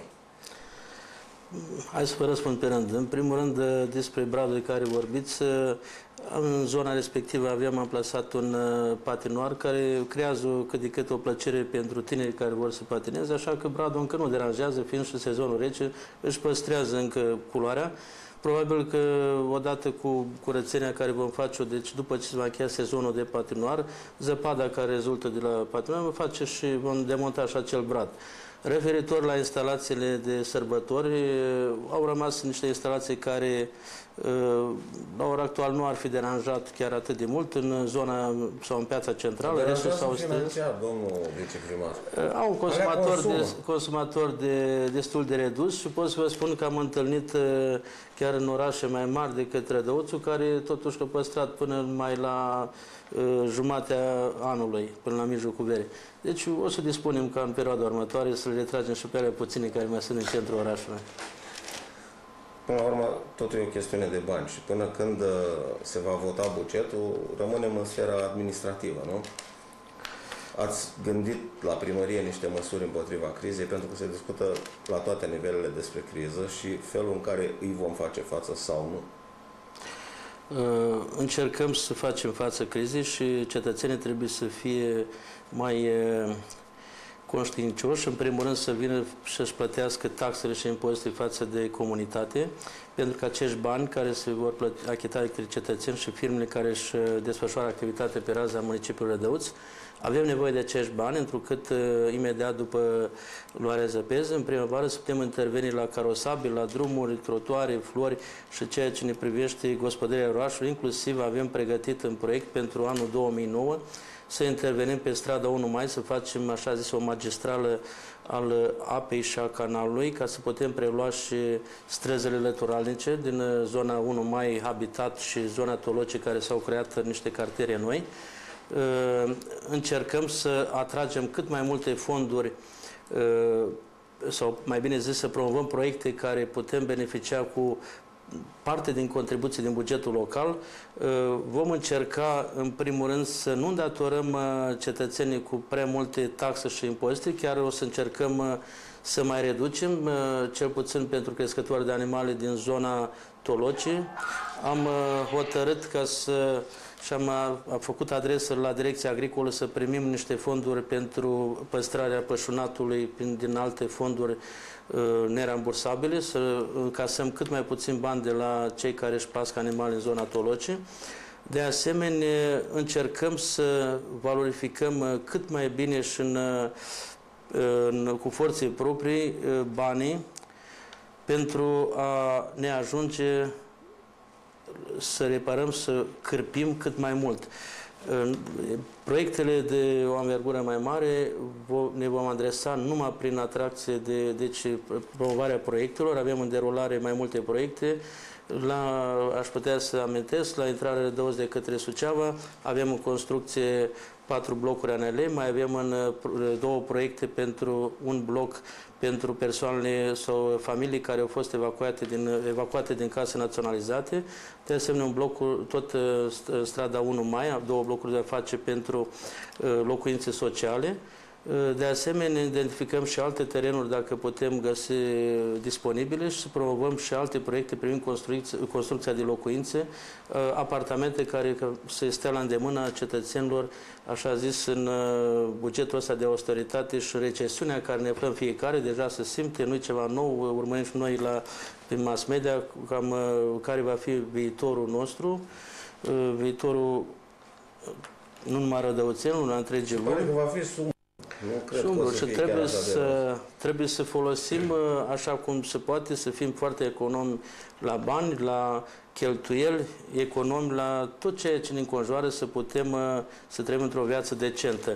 Hai să vă răspund pe rând. În primul rând, despre bradul de care vorbiți, în zona respectivă aveam amplasat un patinoar care creează cât de cât o plăcere pentru tinerii care vor să patineze, așa că bradul încă nu deranjează, fiind și sezonul rece, își păstrează încă culoarea. Probabil că odată cu curățenia care vom face-o, deci după ce se va încheia sezonul de patinoar, zăpada care rezultă de la patinoar, vom face și vom demonta și acel brad. Referitor la instalațiile de sărbători, au rămas niște instalații care la ora actuală nu ar fi deranjat chiar atât de mult în zona sau în piața centrală. Restul s-au financiar, domnul viceprimar. Au un consumator, de, consumator de, destul de redus și pot să vă spun că am întâlnit chiar în orașe mai mari decât Rădăuțul, care totuși a păstrat până mai la uh, jumatea anului, până la mijlocul verii. Deci o să dispunem ca în perioada următoare să le retragem și pe alea puține care mai sunt în centrul orașului. Până la urmă, totul e o chestiune de bani și până când uh, se va vota bugetul, rămânem în sfera administrativă, nu? Ați gândit la primărie niște măsuri împotriva crizei, pentru că se discută la toate nivelele despre criză și felul în care îi vom face față sau nu? Uh, încercăm să facem față crizei și cetățenii trebuie să fie mai uh, conștiincioși, în primul rând să vină să-și plătească taxele și impozitele față de comunitate, pentru că acești bani care se vor plăti, achita de cetățeni și firmele care își desfășoară activitate pe raza municipiului Rădăuț, avem nevoie de acești bani, întrucât imediat după luarea zăpeză, în primăvară, să putem interveni la carosabil, la drumuri, trotuare, flori și ceea ce ne privește gospodăria orașului, inclusiv avem pregătit în proiect pentru anul două mii nouă să intervenim pe strada unu mai, să facem, așa zis, o magistrală al apei și a canalului, ca să putem prelua și străzile lăturalnice din zona unu mai, Habitat și zona Toloce, care s-au creat niște cartiere noi. Încercăm să atragem cât mai multe fonduri, sau mai bine zis, să promovăm proiecte care putem beneficia cu parte din contribuții din bugetul local. Vom încerca, în primul rând, să nu îndatorăm cetățenii cu prea multe taxe și impozite, chiar o să încercăm să mai reducem, cel puțin pentru crescători de animale din zona Toloce. Am hotărât ca să și am a făcut adresă la Direcția Agricolă să primim niște fonduri pentru păstrarea pășunatului din alte fonduri nerambursabile, să încasăm cât mai puțin bani de la cei care își pască animale în zona Toloce. De asemenea, încercăm să valorificăm cât mai bine și în, în, cu forțe proprii banii pentru a ne ajunge să reparăm, să cârpim cât mai mult. Proiectele de o anvergură mai mare ne vom adresa numai prin atracție de deci, promovarea proiectelor. Avem în derulare mai multe proiecte. La, aș putea să amintesc, la intrarea Rădăuț de către Suceava avem în construcție patru blocuri A N L, mai avem în două proiecte pentru un bloc pentru persoanele sau familii care au fost evacuate din, evacuate din case naționalizate. De asemenea, un bloc, tot strada unu mai, două blocuri de face pentru locuințe sociale. De asemenea, identificăm și alte terenuri, dacă putem găsi disponibile, și să promovăm și alte proiecte privind construcția de locuințe, apartamente care se stea la îndemâna cetățenilor, așa zis, în bugetul ăsta de austeritate și recesiunea care ne aflăm fiecare, deja se simte, nu-i ceva nou, urmărim și noi la, prin mass media, cam care va fi viitorul nostru, viitorul nu numai rădăuțenilor, la întregii lumi. Nu cred Sumbru, că o să și fie trebuie chiar așa să, trebuie să folosim așa cum se poate, să fim foarte economi la bani, la cheltuieli, economi la tot ceea ce ne înconjoară, să putem să trăim într-o viață decentă.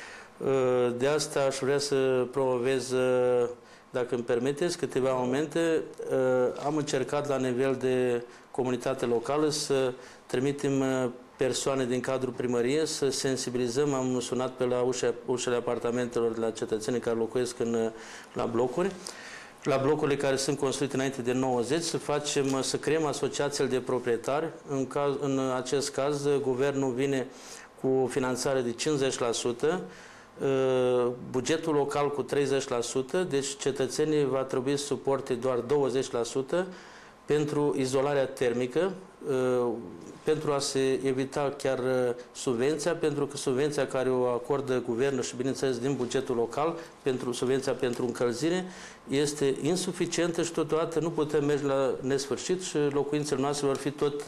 De asta aș vrea să promovez, dacă îmi permiteți, câteva momente. Am încercat la nivel de comunitate locală să trimitem persoane din cadrul primăriei, să sensibilizăm. Am sunat pe la ușa, ușele apartamentelor de la cetățenii care locuiesc în, la blocuri, la blocurile care sunt construite înainte de nouăzeci, să facem, să creăm asociațiile de proprietari. În, caz, în acest caz, guvernul vine cu finanțare de cincizeci la sută, bugetul local cu treizeci la sută, deci cetățenii va trebui să suporte doar douăzeci la sută pentru izolarea termică, pentru a se evita chiar subvenția, pentru că subvenția care o acordă guvernul și, bineînțeles, din bugetul local, pentru subvenția pentru încălzire, este insuficientă și totodată nu putem merge la nesfârșit și locuințele noastre vor fi tot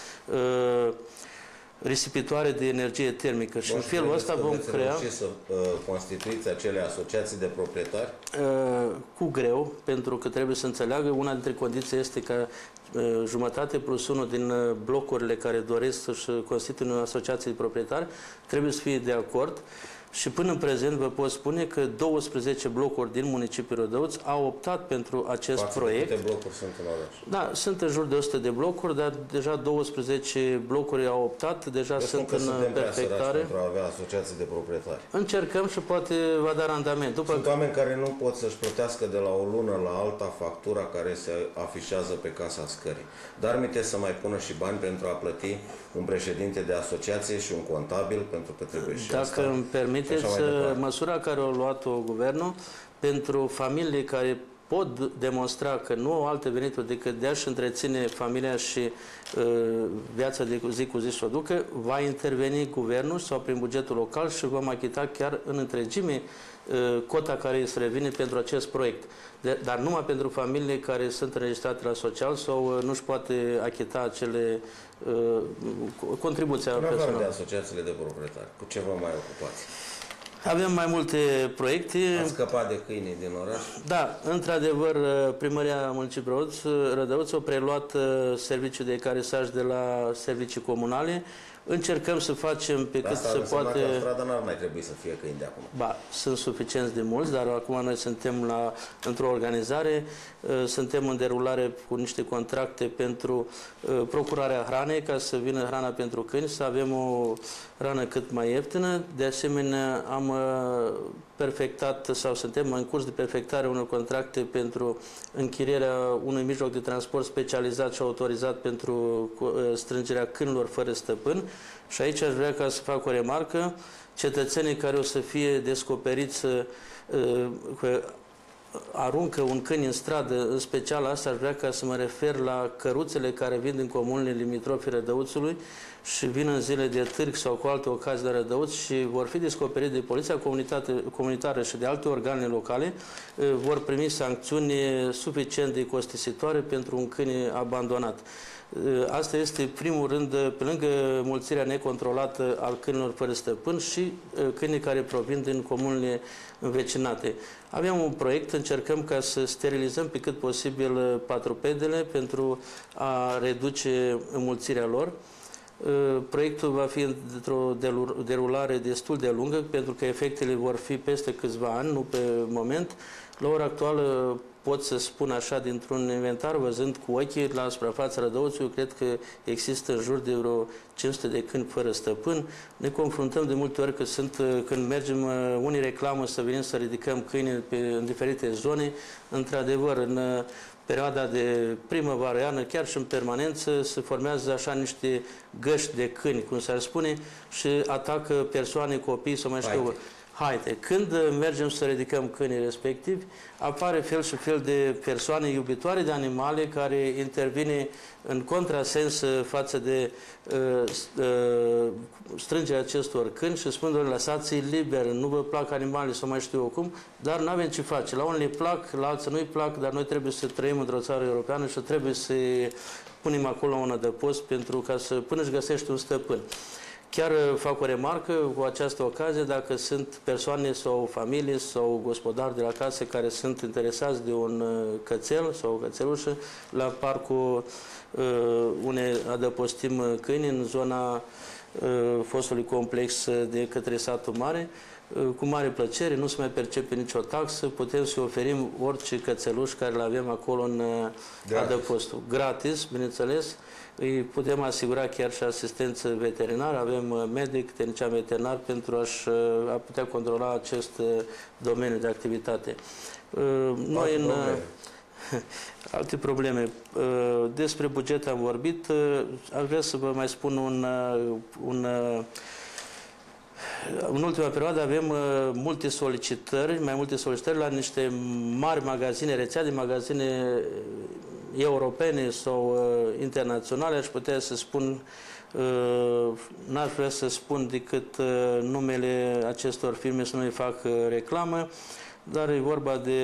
uh, risipitoare de energie termică. Și în felul ăsta vom crea... Și să uh, constituiți acele asociații de proprietari? Uh, cu greu, pentru că trebuie să înțeleagă, una dintre condiții este ca uh, jumătate plus unul din uh, blocurile care doresc să-și constituie o asociație de proprietari trebuie să fie de acord. Și până în prezent vă pot spune că douăsprezece blocuri din municipiul Rădăuț au optat pentru acest Față proiect. De câte blocuri sunt în oraș? Da, sunt în jur de o sută de blocuri, dar deja douăsprezece blocuri au optat, deja Eu sunt în perfectare. Pentru a avea asociații de proprietari. Încercăm și poate va da randament. După sunt oameni care nu pot să-și plătească de la o lună la alta factura care se afișează pe casa scării. Dar mi-te să mai pună și bani pentru a plăti un președinte de asociație și un contabil, pentru că trebuie și Dacă asta. îmi permiteți, măsura care a luat-o guvernul pentru familii care pot demonstra că nu au alte venituri decât de a-și întreține familia și uh, viața de zi cu zi și o ducă, va interveni guvernul sau prin bugetul local și vom achita chiar în întregime uh, cota care îi se revine pentru acest proiect. De, dar numai pentru familiile care sunt înregistrate la social sau uh, nu-și poate achita acele uh, contribuția personală. În afară de asociațiile de proprietari, cu ce vă mai ocupați? Avem mai multe proiecte. Ați scăpat de câinii din oraș? Da, într-adevăr, Primăria Municipiului Rădăuț a preluat serviciul de ecaresaj de la servicii comunale. Încercăm să facem pe cât se poate... Asta în stradă n-ar mai trebui să fie câini de acum. Ba, sunt suficienți de mulți, dar acum noi suntem la, într-o organizare, suntem în derulare cu niște contracte pentru procurarea hranei, ca să vină hrana pentru câini, să avem o hrană cât mai ieftină. De asemenea, am perfectat sau suntem în curs de perfectare unor contracte pentru închirierea unui mijloc de transport specializat și autorizat pentru strângerea câinilor fără stăpân. Și aici aș vrea ca să fac o remarcă. Cetățenii care o să fie descoperiți că aruncă un câine în stradă, în special asta aș vrea ca să mă refer la căruțele care vin din comunele limitrofe Rădăuțului și vin în zile de târg sau cu alte ocazii de Rădăuț și vor fi descoperite de poliția comunitară și de alte organe locale, vor primi sancțiuni suficient de costisitoare pentru un câine abandonat. Asta este, primul rând, pe lângă mulțirea necontrolată al câinilor fără stăpân și câinii care provin din comunele învecinate. Avem un proiect, încercăm ca să sterilizăm pe cât posibil patrupedele pentru a reduce înmulțirea lor. Proiectul va fi într-o derulare destul de lungă, pentru că efectele vor fi peste câțiva ani, nu pe moment. La ora actuală pot să spun așa, dintr-un inventar, văzând cu ochii la suprafața Rădăuțului, cred că există în jur de vreo cinci sute de câini fără stăpân. Ne confruntăm de multe ori că sunt, când mergem, unii reclamă să venim să ridicăm câini pe, în diferite zone. Într-adevăr, în perioada de primăvară, iarnă, chiar și în permanență, se formează așa niște găști de câini, cum s-ar spune, și atacă persoane, copii sau mai știu. Haide, când mergem să ridicăm câinii respectivi, apare fel și fel de persoane iubitoare de animale care intervine în contrasens față de uh, uh, strângerea acestor câini și spun, doar lăsați-i liber, nu vă plac animale sau mai știu eu cum, dar nu avem ce face. La unii le plac, la alții nu-i plac, dar noi trebuie să trăim într-o țară europeană și trebuie să punem acolo un adăpost pentru ca să, până își găsești un stăpân. Chiar fac o remarcă cu această ocazie, dacă sunt persoane sau familii sau gospodari de la case care sunt interesați de un cățel sau o cățelușă, la parcul uh, unde adăpostim câini în zona uh, fostului complex de către satul mare, uh, cu mare plăcere, nu se mai percepe nicio taxă, putem să oferim orice cățeluș care îl avem acolo în uh, adăpostul. Gratis, bineînțeles. Îi putem asigura chiar și asistență veterinară, avem medic, tehnician veterinar pentru a, a putea controla acest domeniu de activitate. Noi în alte probleme. Despre buget am vorbit. Aș vrea să vă mai spun un, un în ultima perioadă avem multe solicitări, mai multe solicitări la niște mari magazine, rețea de magazine europene sau uh, internaționale, aș putea să spun, uh, n-aș vrea să spun decât uh, numele acestor firme, să nu-i fac uh, reclamă, dar e vorba de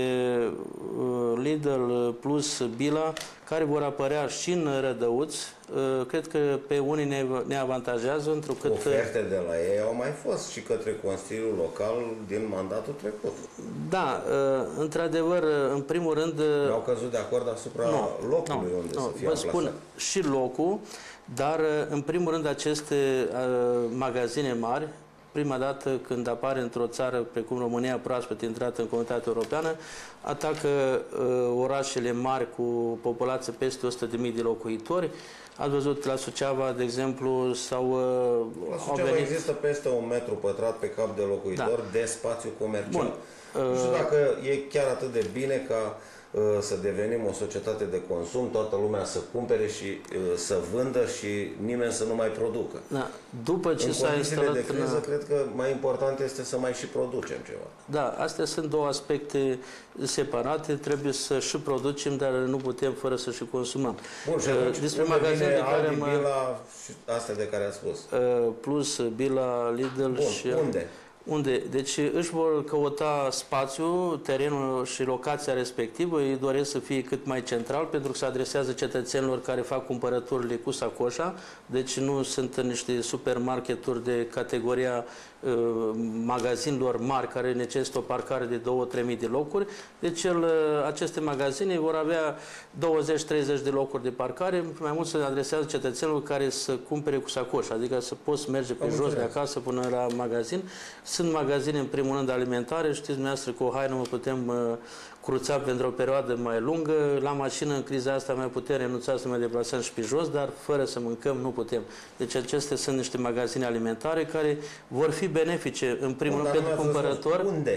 uh, Lidl plus Billa, care vor apărea și în Rădăuț. Uh, cred că pe unii ne, ne avantajează, întrucât... Oferte de la ei au mai fost și către Consiliul Local din mandatul trecut. Da, uh, într-adevăr, în primul rând... Uh, au căzut de acord asupra nu, locului nu, unde nu, să fie vă spun și locul, dar în primul rând aceste uh, magazine mari, prima dată când apare într-o țară precum România, proaspăt intrată în Comunitatea Europeană, atacă uh, orașele mari cu populație peste o sută de mii de locuitori. Ați văzut la Suceava, de exemplu, sau... Uh, la Suceava venit... există peste un metru pătrat pe cap de locuitor, da, de spațiu comercial. Bun. Nu știu dacă e chiar atât de bine ca să devenim o societate de consum, toată lumea să cumpere și uh, să vândă și nimeni să nu mai producă. Da. După ce în s-a condițiile instalat... de criză, cred că mai important este să mai și producem ceva. Da, astea sunt două aspecte separate, trebuie să și producem, dar nu putem fără să și consumăm. Bun, și atunci, despre magazine de care am... Billa și astea de care ați spus. Uh, plus Billa, Lidl. Bun, și... unde? Unde? Deci își vor căuta spațiul, terenul și locația respectivă, îi doresc să fie cât mai central, pentru că se adresează cetățenilor care fac cumpărăturile cu sacoșa, deci nu sunt niște supermarketuri de categoria uh, magazinelor mari care necesită o parcare de două trei mii de locuri. Deci el, aceste magazine vor avea douăzeci treizeci de locuri de parcare, mai mult se adresează cetățenilor care să cumpere cu sacoșa, adică să poți merge pe jos de acasă până la magazin. Sunt magazine, în primul rând, alimentare. Știți dumneavoastră, cu o haină mă putem uh, cruța pentru o perioadă mai lungă. La mașină, în criza asta, mai putem renunța să mai deplasăm și pe jos, dar fără să mâncăm nu putem. Deci acestea sunt niște magazine alimentare care vor fi benefice, în primul rând, pentru cumpărător. Unde?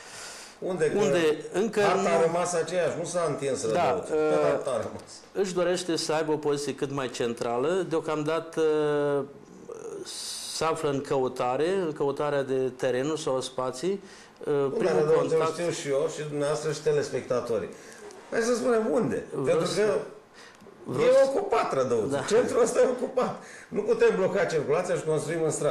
Unde? Unde? Încă harta nu... a rămas aceeași, nu s-a întins Rădăuț. Da, uh, își dorește să aibă o poziție cât mai centrală. Deocamdată uh, se află în căutare, în căutarea de terenuri sau spații. Primul Rădăuț, contact... știu și eu și dumneavoastră și telespectatorii. Hai să spunem unde. Vreau Pentru că să... e ocupat Rădăuț. Da. Centrul ăsta e ocupat. Nu putem bloca circulația și construim în stradă.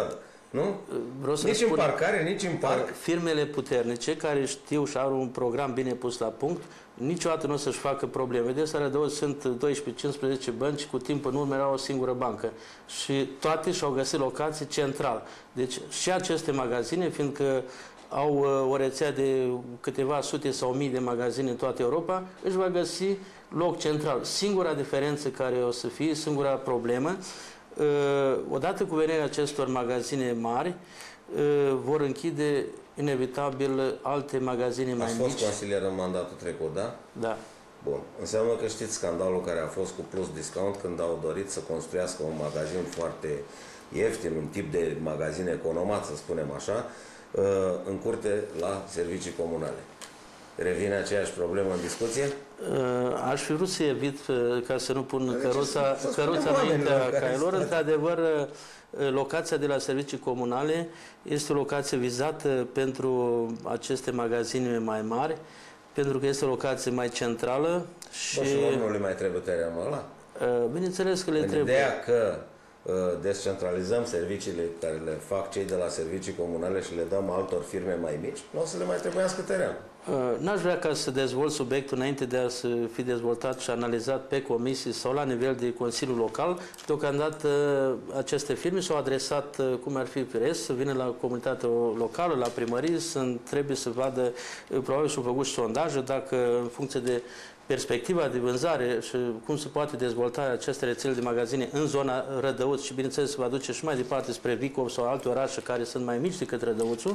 Nu? Vreau să nici spun, în parcare, nici în parc. Firmele puternice care știu și au un program bine pus la punct, niciodată nu o să-și facă probleme. De asta Rădăuț sunt doisprezece cincisprezece bănci, cu timp în urmă era o singură bancă. Și toate și-au găsit locații central. Deci și aceste magazine, fiindcă au o rețea de câteva sute sau mii de magazine în toată Europa, își va găsi loc central. Singura diferență care o să fie, singura problemă, odată cu venirea acestor magazine mari, vor închide inevitabil alte magazine mai mici. Ați fost consilier în mandatul trecut, da? Da. Bun. Înseamnă că știți scandalul care a fost cu Plus Discount când au dorit să construiască un magazin foarte ieftin, un tip de magazin economat, să spunem așa, în curte la servicii comunale. Revine aceeași problemă în discuție? Aș fi vrut să evit, ca să nu pun căruța, căruța înaintea cailor. Într-adevăr, locația de la servicii comunale este o locație vizată pentru aceste magazine mai mari, pentru că este o locație mai centrală. Și, Bă, și nu le mai trebuie terenul ăla? Bineînțeles că le în trebuie. Ideea că descentralizăm serviciile care le fac cei de la servicii comunale și le dăm altor firme mai mici, nu o să le mai trebuiască teren. N-aș vrea ca să dezvolt subiectul înainte de a fi dezvoltat și analizat pe comisii sau la nivel de Consiliu Local. Deocamdată aceste firme s-au adresat, cum ar fi firesc, să vină la comunitatea locală, la primărie, să trebuie să vadă, probabil și-au făcut și sondaje, dacă în funcție de perspectiva de vânzare și cum se poate dezvolta aceste rețele de magazine în zona Rădăuț și, bineînțeles, se va duce și mai departe spre Vicov sau alte orașe care sunt mai mici decât Rădăuțul.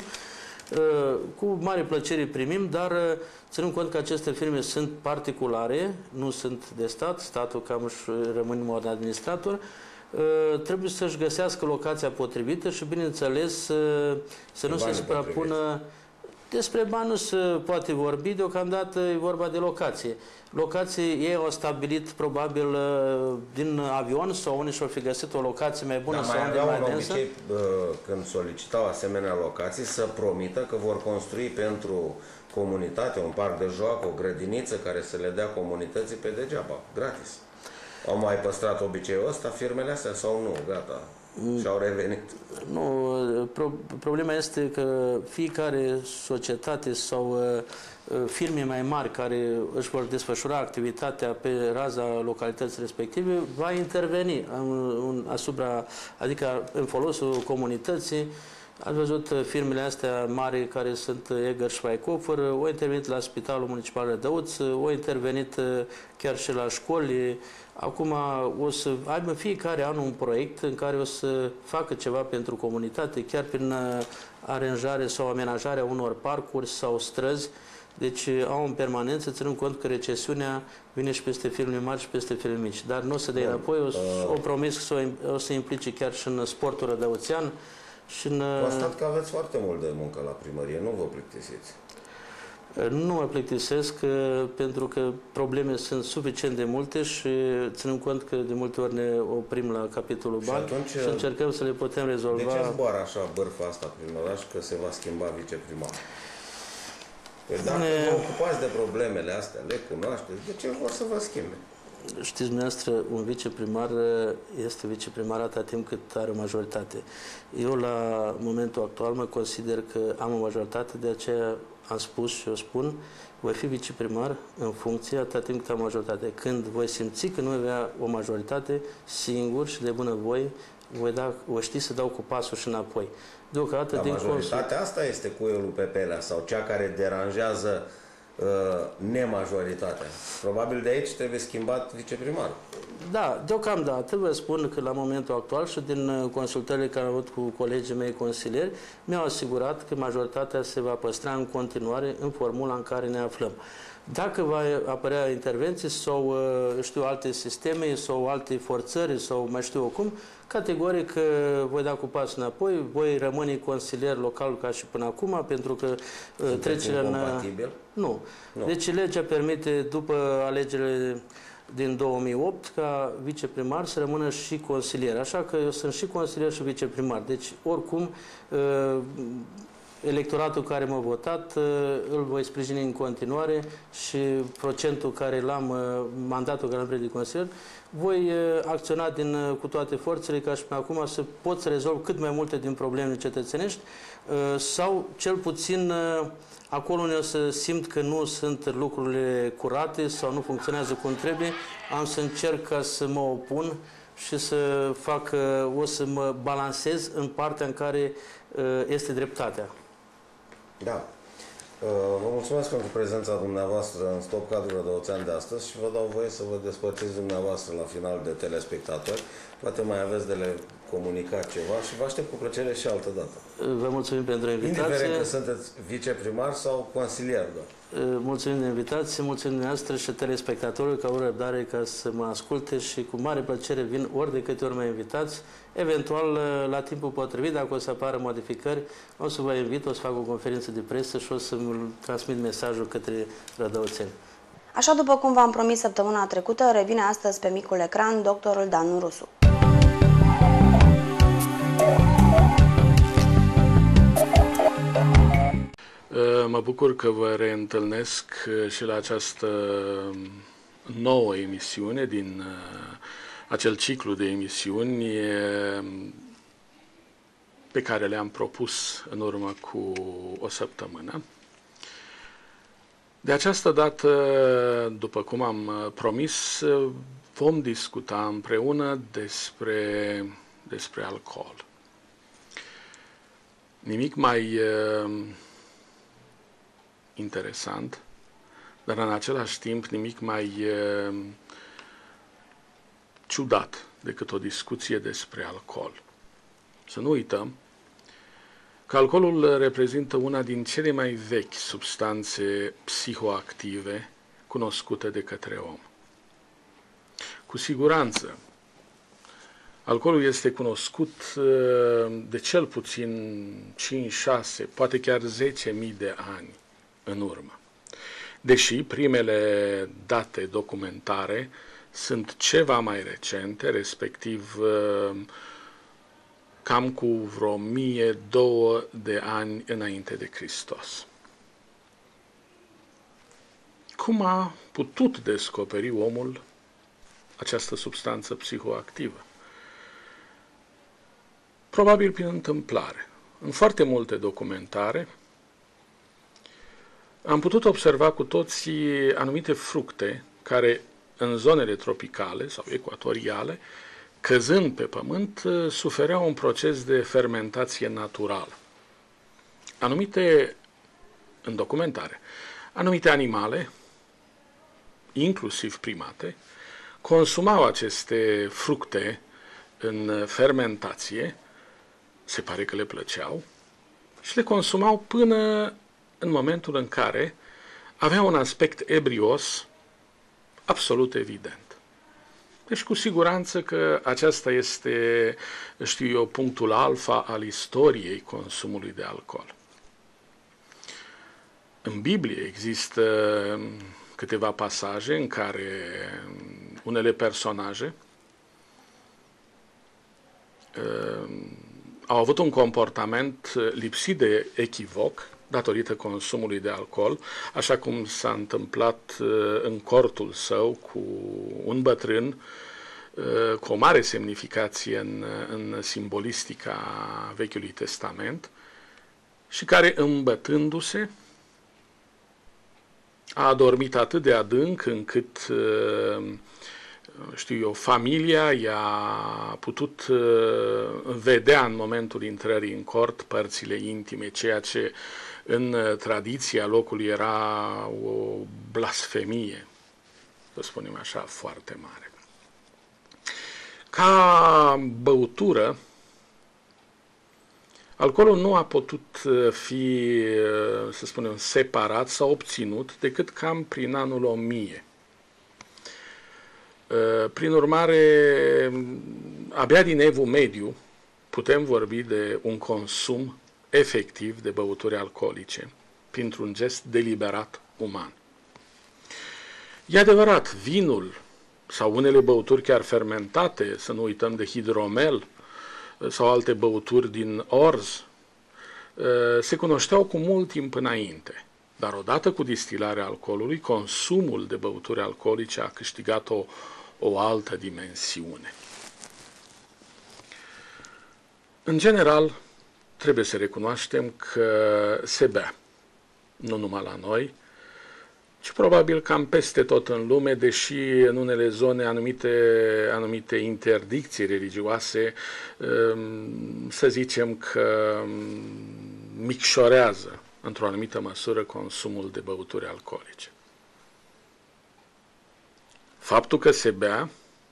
Cu mare plăcere primim, dar ținând cont că aceste firme sunt particulare, nu sunt de stat, statul cam își rămâne în mod administrator, trebuie să-și găsească locația potrivită și, bineînțeles, să nu se suprapună. Despre bani nu se poate vorbi, deocamdată e vorba de locație. Locații ei au stabilit probabil din avion sau unii și-au fi găsit o locație mai bună. Dar sau mai aveau mai un densă. obicei, când solicitau asemenea locații, să promită că vor construi pentru comunitate un parc de joacă, o grădiniță care să le dea comunității pe degeaba, gratis. Au mai păstrat obiceiul ăsta firmele astea sau nu? Gata. Și au revenit. Nu, pro problema este că fiecare societate sau uh, firme mai mari care își vor desfășura activitatea pe raza localității respective va interveni în, asupra, adică în folosul comunității. Ați văzut firmele astea mari care sunt Eger și Schweighofer, au intervenit la Spitalul Municipal Rădăuț, au intervenit chiar și la școli. Acum o să aibă fiecare an un proiect în care o să facă ceva pentru comunitate, chiar prin aranjare sau amenajarea unor parcuri sau străzi. Deci au în permanență, ținând cont că recesiunea vine și peste firme mari și peste firme mici. Dar nu o să dea înapoi, o, o promis că o să implice chiar și în sportul rădăuțean. Și în... Constat că aveți foarte mult de muncă la primărie, nu vă plictisiți? Nu mă plictisesc pentru că probleme sunt suficient de multe și ținem cont că de multe ori ne oprim la capitolul bani și, și încercăm să le putem rezolva. De ce zboară așa bârfa asta prin oraș că se va schimba viceprimar? Păi dacă ne... vă ocupați de problemele astea, le cunoașteți, de ce vor să vă schimbe? Știți, dumneavoastră, un viceprimar este viceprimar atâta timp cât are o majoritate. Eu, la momentul actual, mă consider că am o majoritate, de aceea am spus și eu spun, voi fi viceprimar în funcție atâta timp cât am majoritate. Când voi simți că nu voi avea o majoritate, singur și de bunăvoie, voi, da, voi ști să dau cu pasul și înapoi. Deocamdată, Dar din majoritatea consul... asta este cuielul pe pelea sau cea care deranjează uh, nemajoritatea. Probabil de aici trebuie schimbat viceprimarul. Da, deocamdată vă spun că la momentul actual și din consultările care am avut cu colegii mei consilieri, mi-au asigurat că majoritatea se va păstra în continuare în formula în care ne aflăm. Dacă va apărea intervenții sau, știu, alte sisteme sau alte forțări sau mai știu eu cum, categoric voi da cu pasul înapoi, voi rămâne consilier local ca și până acum, pentru că Sunteți trecerea în... Nu. nu. Deci legea permite, după alegerile din două mii opt, ca viceprimar să rămână și consilier. Așa că eu sunt și consilier și viceprimar. Deci, oricum, electoratul care m-a votat îl voi sprijini în continuare și procentul care l-am, mandatul care l-am primit de consilier, voi acționa din, cu toate forțele ca și până acum să pot să rezolv cât mai multe din problemele cetățenești sau cel puțin acolo unde o să simt că nu sunt lucrurile curate sau nu funcționează cum trebuie, am să încerc ca să mă opun și să fac, o să mă balansez în partea în care este dreptatea. Da. Vă mulțumesc pentru prezența dumneavoastră în Stop Cadru Rădăuțean de astăzi și vă dau voie să vă despărțiți dumneavoastră la final de telespectatori. Poate mai aveți de le comunica ceva și vă aștept cu plăcere și altă dată. Vă mulțumim pentru invitație. Indiferent că sunteți viceprimar sau consilier, doar. Mulțumim de invitație, mulțumim dumneavoastră și telespectatorilor că au răbdare ca să mă asculte și cu mare plăcere vin ori de câte ori mă invitați. Eventual, la timpul potrivit, dacă o să apară modificări, o să vă invit, o să fac o conferință de presă și o să transmit mesajul către rădăuțeni. Așa după cum v-am promis săptămâna trecută, revine astăzi pe micul ecran doctorul Danu Rusu. Mă bucur că vă reîntâlnesc și la această nouă emisiune din acel ciclu de emisiuni pe care le-am propus în urmă cu o săptămână. De această dată, după cum am promis, vom discuta împreună despre, despre alcool. Nimic mai interesant, dar în același timp nimic mai uh, ciudat decât o discuție despre alcool. Să nu uităm că alcoolul reprezintă una din cele mai vechi substanțe psihoactive cunoscute de către om. Cu siguranță, alcoolul este cunoscut uh, de cel puțin cinci, șase, poate chiar zece mii de ani în urmă. Deși primele date documentare sunt ceva mai recente, respectiv cam cu vreo mie două de ani înainte de Hristos. Cum a putut descoperi omul această substanță psihoactivă? Probabil prin întâmplare. În foarte multe documentare am putut observa cu toții anumite fructe care în zonele tropicale sau ecuatoriale, căzând pe pământ, sufereau un proces de fermentație naturală. Anumite, în documentare, anumite animale, inclusiv primate, consumau aceste fructe în fermentație, se pare că le plăceau, și le consumau până în momentul în care avea un aspect ebrios absolut evident. Deci cu siguranță că aceasta este, știu eu, punctul alfa al istoriei consumului de alcool. În Biblie există câteva pasaje în care unele personaje uh, au avut un comportament lipsit de echivoc datorită consumului de alcool, așa cum s-a întâmplat în cortul său cu un bătrân cu o mare semnificație în, în simbolistica Vechiului Testament și care, îmbătându-se, a adormit atât de adânc încât, știu eu, familia i-a putut vedea în momentul intrării în cort părțile intime, ceea ce în tradiția locului era o blasfemie, să spunem așa, foarte mare. Ca băutură, alcoolul nu a putut fi, să spunem, separat sau obținut decât cam prin anul o mie. Prin urmare, abia din Evul Mediu putem vorbi de un consum efectiv de băuturi alcoolice, printr-un gest deliberat uman. E adevărat, vinul sau unele băuturi chiar fermentate, să nu uităm de hidromel sau alte băuturi din orz, se cunoșteau cu mult timp înainte. Dar odată cu distilarea alcoolului, consumul de băuturi alcoolice a câștigat o, o altă dimensiune. În general, trebuie să recunoaștem că se bea, nu numai la noi, ci probabil cam peste tot în lume, deși în unele zone anumite, anumite interdicții religioase, să zicem că micșorează într-o anumită măsură consumul de băuturi alcoolice. Faptul că se bea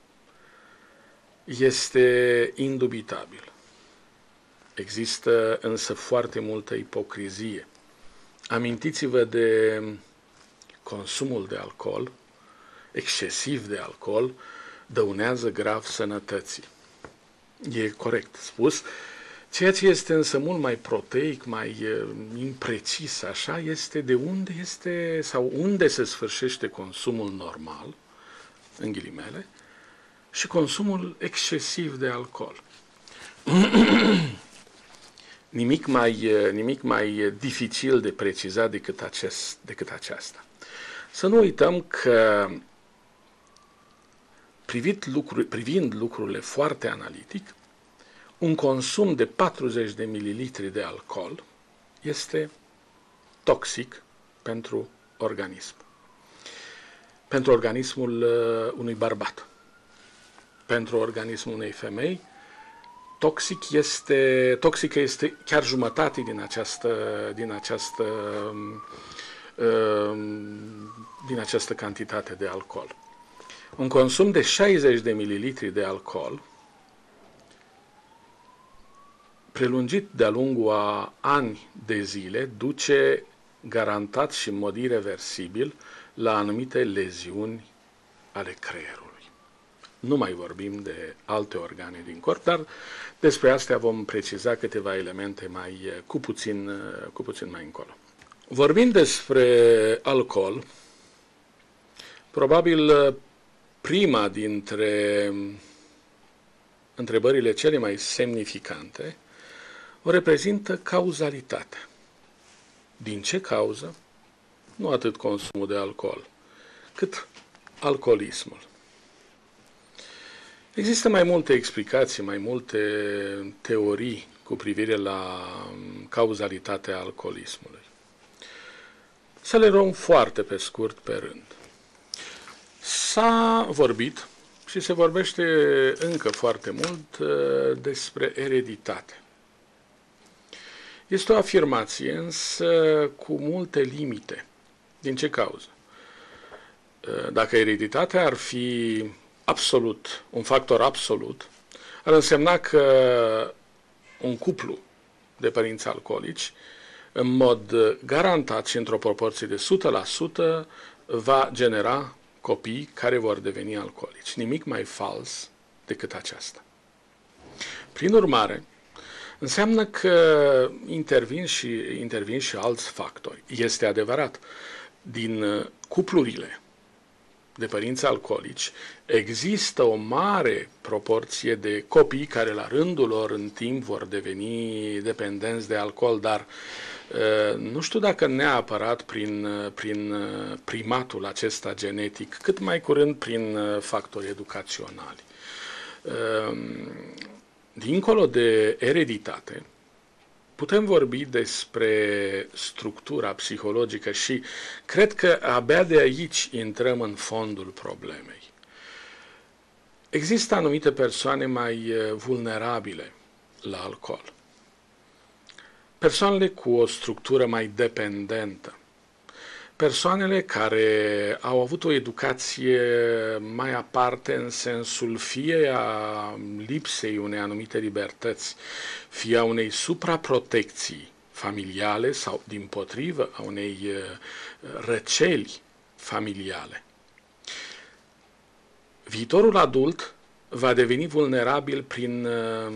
este indubitabil. Există însă foarte multă ipocrizie. Amintiți-vă de consumul de alcool, excesiv de alcool, dăunează grav sănătății. E corect spus. Ceea ce este însă mult mai proteic, mai imprecis, așa, este de unde este sau unde se sfârșește consumul normal, în ghilimele, și consumul excesiv de alcool. Nimic mai, nimic mai dificil de precizat decât, acest, decât aceasta. Să nu uităm că, privind, lucruri, privind lucrurile foarte analitic, un consum de patruzeci de mililitri de alcool este toxic pentru organism. Pentru organismul unui bărbat. Pentru organismul unei femei, toxic este, toxică este chiar jumătate din această, din această, din această cantitate de alcool. Un consum de șaizeci de mililitri de alcool, prelungit de-a lungul a ani de zile, duce garantat și în mod irreversibil la anumite leziuni ale creierului. Nu mai vorbim de alte organe din corp, dar despre astea vom preciza câteva elemente mai, cu, puțin, cu puțin mai încolo. Vorbind despre alcool, probabil prima dintre întrebările cele mai semnificante o reprezintă cauzalitatea. Din ce cauză? Nu atât consumul de alcool, cât alcoolismul. Există mai multe explicații, mai multe teorii cu privire la cauzalitatea alcoolismului. Să le luăm foarte pe scurt pe rând. S-a vorbit și se vorbește încă foarte mult despre ereditate. Este o afirmație, însă cu multe limite. Din ce cauză? Dacă ereditatea ar fi absolut, un factor absolut, ar însemna că un cuplu de părinți alcoolici, în mod garantat și într-o proporție de o sută la sută, va genera copii care vor deveni alcoolici. Nimic mai fals decât aceasta. Prin urmare, înseamnă că intervin și, intervin și alți factori. Este adevărat, din cuplurile de părinți alcoolici, există o mare proporție de copii care la rândul lor în timp vor deveni dependenți de alcool, dar nu știu dacă neapărat prin, prin primatul acesta genetic, cât mai curând prin factori educaționali. Dincolo de ereditate, putem vorbi despre structura psihologică și cred că abia de aici intrăm în fondul problemei. Există anumite persoane mai vulnerabile la alcool. Persoanele cu o structură mai dependentă. Persoanele care au avut o educație mai aparte în sensul fie a lipsei unei anumite libertăți, fie a unei supraprotecții familiale sau, dimpotrivă, a unei răceli familiale. Viitorul adult va deveni vulnerabil prin,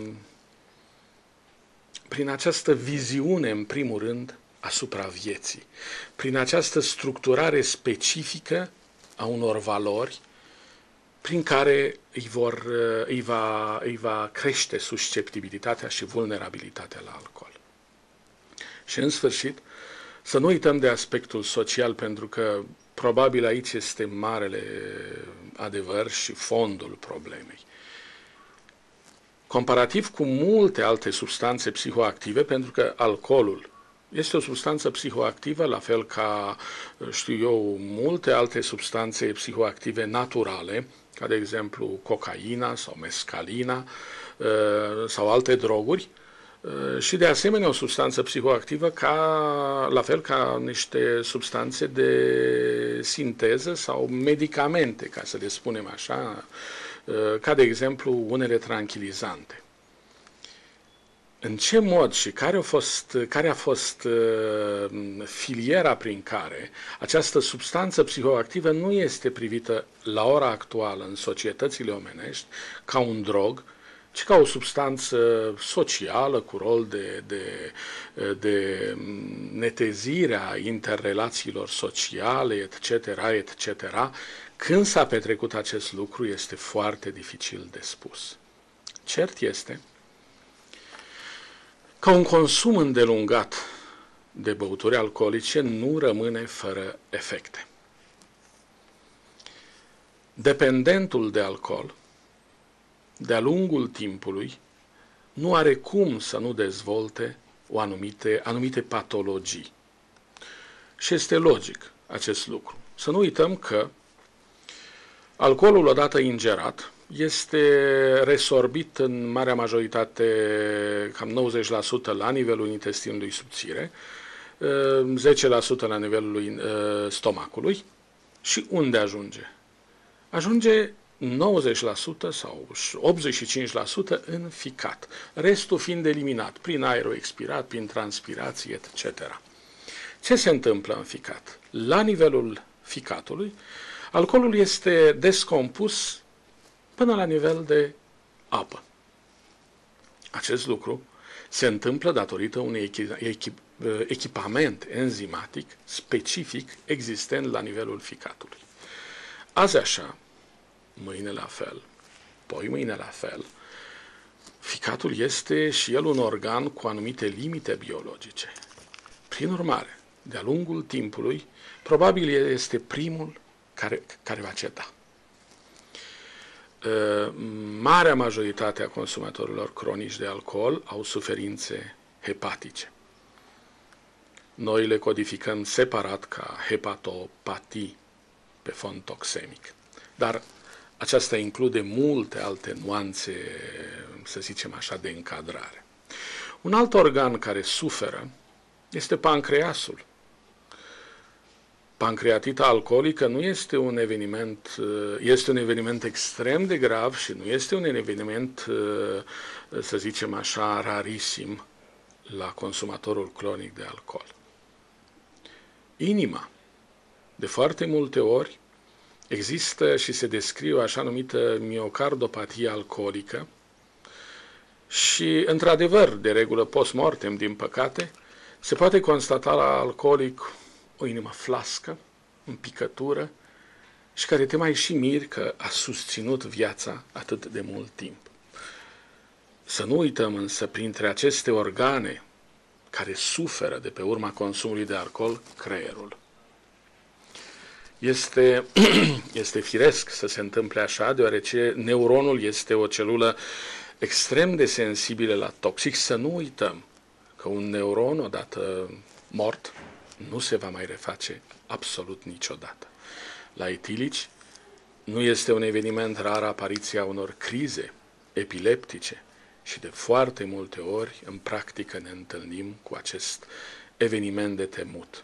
prin această viziune, în primul rând, asupra vieții, prin această structurare specifică a unor valori prin care îi, vor, îi, va, îi va crește susceptibilitatea și vulnerabilitatea la alcool. Și în sfârșit, să nu uităm de aspectul social, pentru că probabil aici este marele adevăr și fondul problemei. Comparativ cu multe alte substanțe psihoactive, pentru că alcoolul este o substanță psihoactivă, la fel ca, știu eu, multe alte substanțe psihoactive naturale, ca de exemplu cocaina sau mescalina sau alte droguri, și de asemenea o substanță psihoactivă ca, la fel ca niște substanțe de sinteză sau medicamente, ca să le spunem așa, ca de exemplu unele tranquilizante. În ce mod și care a fost, care a fost uh, filiera prin care această substanță psihoactivă nu este privită la ora actuală în societățile omenești ca un drog, ci ca o substanță socială cu rol de, de, de netezire a interrelațiilor sociale, et cetera, et cetera. Când s-a petrecut acest lucru este foarte dificil de spus. Cert este că un consum îndelungat de băuturi alcoolice nu rămâne fără efecte. Dependentul de alcool, de-a lungul timpului, nu are cum să nu dezvolte o anumite, anumite patologii. Și este logic acest lucru. Să nu uităm că alcoolul odată ingerat este resorbit în marea majoritate, cam nouăzeci la sută la nivelul intestinului subțire, zece la sută la nivelul stomacului. Și unde ajunge? Ajunge nouăzeci la sută sau optzeci și cinci la sută în ficat, restul fiind eliminat prin aerul expirat, prin transpirație, et cetera. Ce se întâmplă în ficat? La nivelul ficatului, alcoolul este descompus până la nivel de apă. Acest lucru se întâmplă datorită unui echipament enzimatic specific existent la nivelul ficatului. Azi așa, mâine la fel, poi mâine la fel, ficatul este și el un organ cu anumite limite biologice. Prin urmare, de-a lungul timpului, probabil este primul care, care va ceda. Marea majoritate a consumatorilor cronici de alcool au suferințe hepatice. Noi le codificăm separat ca hepatopatii pe fond toxemic. Dar aceasta include multe alte nuanțe, să zicem așa, de încadrare. Un alt organ care suferă este pancreasul. Pancreatita alcoolică nu este un eveniment, este un eveniment extrem de grav și nu este un eveniment, să zicem așa, rarisim la consumatorul cronic de alcool. Inima, de foarte multe ori, există și se descrie o așa numită miocardopatie alcoolică și, într-adevăr, de regulă post-mortem, din păcate, se poate constata la alcoolic o inimă flască, în picătură și care te mai și miri că a susținut viața atât de mult timp. Să nu uităm însă, printre aceste organe care suferă de pe urma consumului de alcool, creierul. Este, este firesc să se întâmple așa, deoarece neuronul este o celulă extrem de sensibilă la toxic. Să nu uităm că un neuron, odată mort, nu se va mai reface absolut niciodată. La etilici nu este un eveniment rar apariția unor crize epileptice și de foarte multe ori, în practică, ne întâlnim cu acest eveniment de temut.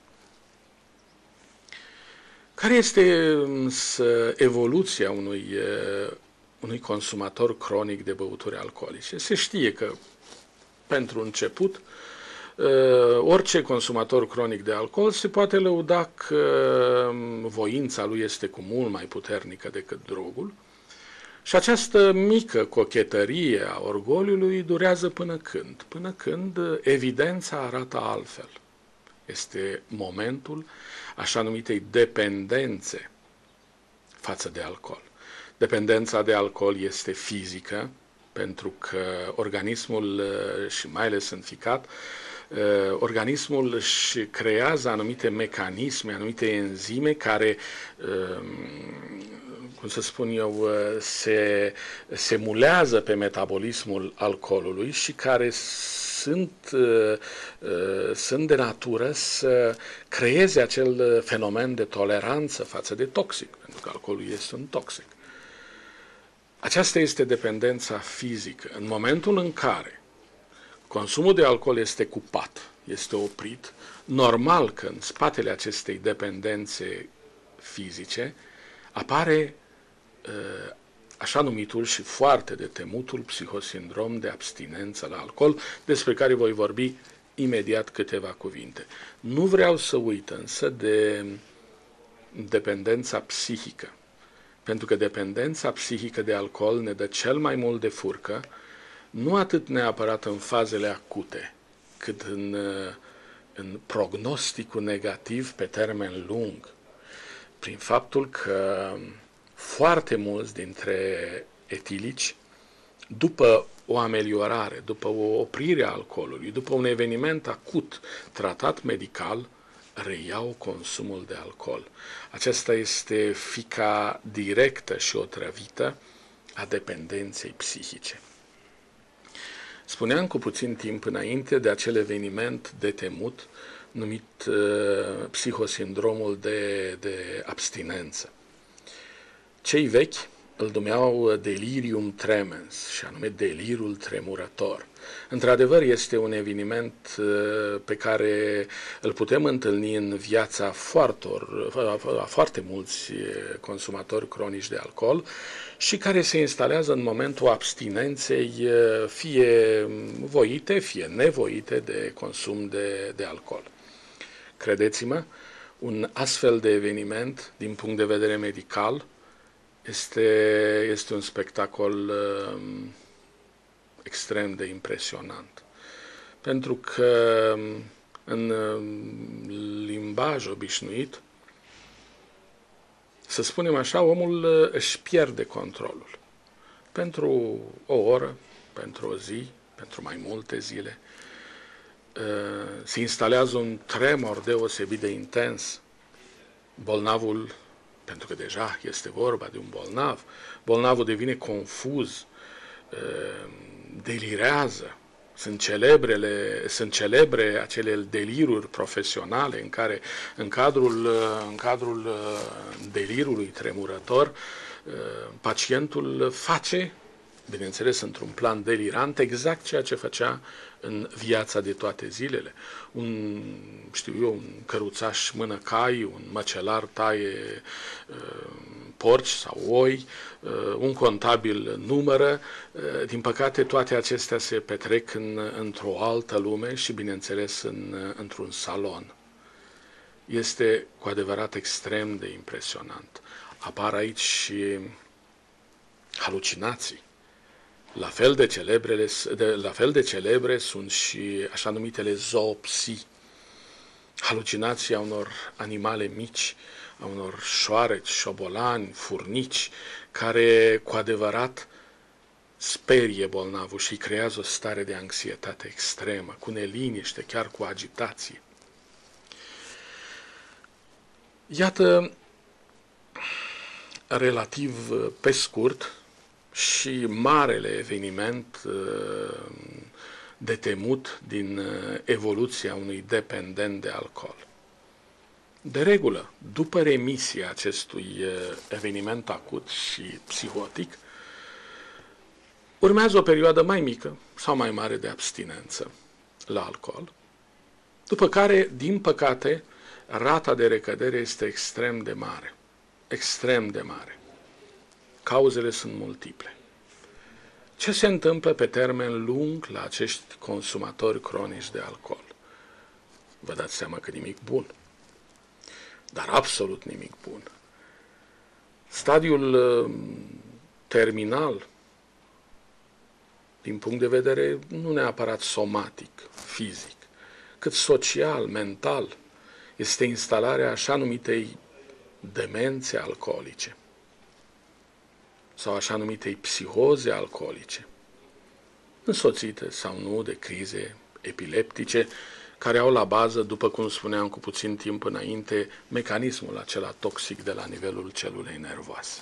Care este însă evoluția unui, unui consumator cronic de băuturi alcoolice? Se știe că, pentru început, orice consumator cronic de alcool se poate lăuda că voința lui este cu mult mai puternică decât drogul și această mică cochetărie a orgoliului durează până când? Până când evidența arată altfel. Este momentul așa numitei dependențe față de alcool. Dependența de alcool este fizică, pentru că organismul, și mai ales în ficat, organismul își creează anumite mecanisme, anumite enzime care, cum să spun eu, se semulează pe metabolismul alcoolului și care sunt, sunt de natură să creeze acel fenomen de toleranță față de toxic, pentru că alcoolul este un toxic. Aceasta este dependența fizică. În momentul în care consumul de alcool este cupat, este oprit, normal că în spatele acestei dependențe fizice apare așa numitul și foarte de temutul psihosindrom de abstinență la alcool, despre care voi vorbi imediat câteva cuvinte. Nu vreau să uit însă de dependența psihică, pentru că dependența psihică de alcool ne dă cel mai mult de furcă, nu atât neapărat în fazele acute, cât în, în prognosticul negativ pe termen lung, prin faptul că foarte mulți dintre etilici, după o ameliorare, după o oprire a alcoolului, după un eveniment acut tratat medical, reiau consumul de alcool. Aceasta este fica directă și otrăvită a dependenței psihice. Spuneam cu puțin timp înainte de acel eveniment de temut numit uh, psihosindromul de, de abstinență. Cei vechi îl numeau delirium tremens, și anume delirul tremurător. Într-adevăr, este un eveniment pe care îl putem întâlni în viața foarte, a foarte mulți consumatori cronici de alcool și care se instalează în momentul abstinenței, fie voite, fie nevoite de consum de, de alcool. Credeți-mă, un astfel de eveniment, din punct de vedere medical, Este, este un spectacol uh, extrem de impresionant. Pentru că în uh, limbaj obișnuit, să spunem așa, omul uh, își pierde controlul. Pentru o oră, pentru o zi, pentru mai multe zile, uh, se instalează un tremur deosebit de intens. Bolnavul, pentru că deja este vorba de un bolnav, bolnavul devine confuz, delirează. Sunt celebrele, sunt celebre acele deliruri profesionale în care, în cadrul, în cadrul delirului tremurător, pacientul face, bineînțeles într-un plan delirant, exact ceea ce făcea în viața de toate zilele. Un, știu eu, un căruțaș mână cai, un măcelar taie uh, porci sau oi, uh, un contabil numără. Uh, din păcate, toate acestea se petrec în, într-o altă lume și, bineînțeles, în, într-un salon. Este cu adevărat extrem de impresionant. Apar aici și halucinații. La fel de celebre, de, la fel de celebre sunt și așa numitele zoopsii, halucinații a unor animale mici, a unor șoareci, șobolani, furnici, care cu adevărat sperie bolnavul și îi creează o stare de anxietate extremă, cu neliniște, chiar cu agitație. Iată, relativ pe scurt, și marele eveniment de temut din evoluția unui dependent de alcool. De regulă, după remisia acestui eveniment acut și psihotic, urmează o perioadă mai mică sau mai mare de abstinență la alcool, după care, din păcate, rata de recădere este extrem de mare. Extrem de mare. Cauzele sunt multiple. Ce se întâmplă pe termen lung la acești consumatori cronici de alcool? Vă dați seama că nimic bun. Dar absolut nimic bun. Stadiul terminal, din punct de vedere nu neapărat somatic, fizic, cât social, mental, este instalarea așa numitei demențe alcoolice sau așa numitei psihoze alcoolice, însoțite sau nu de crize epileptice, care au la bază, după cum spuneam cu puțin timp înainte, mecanismul acela toxic de la nivelul celulei nervoase.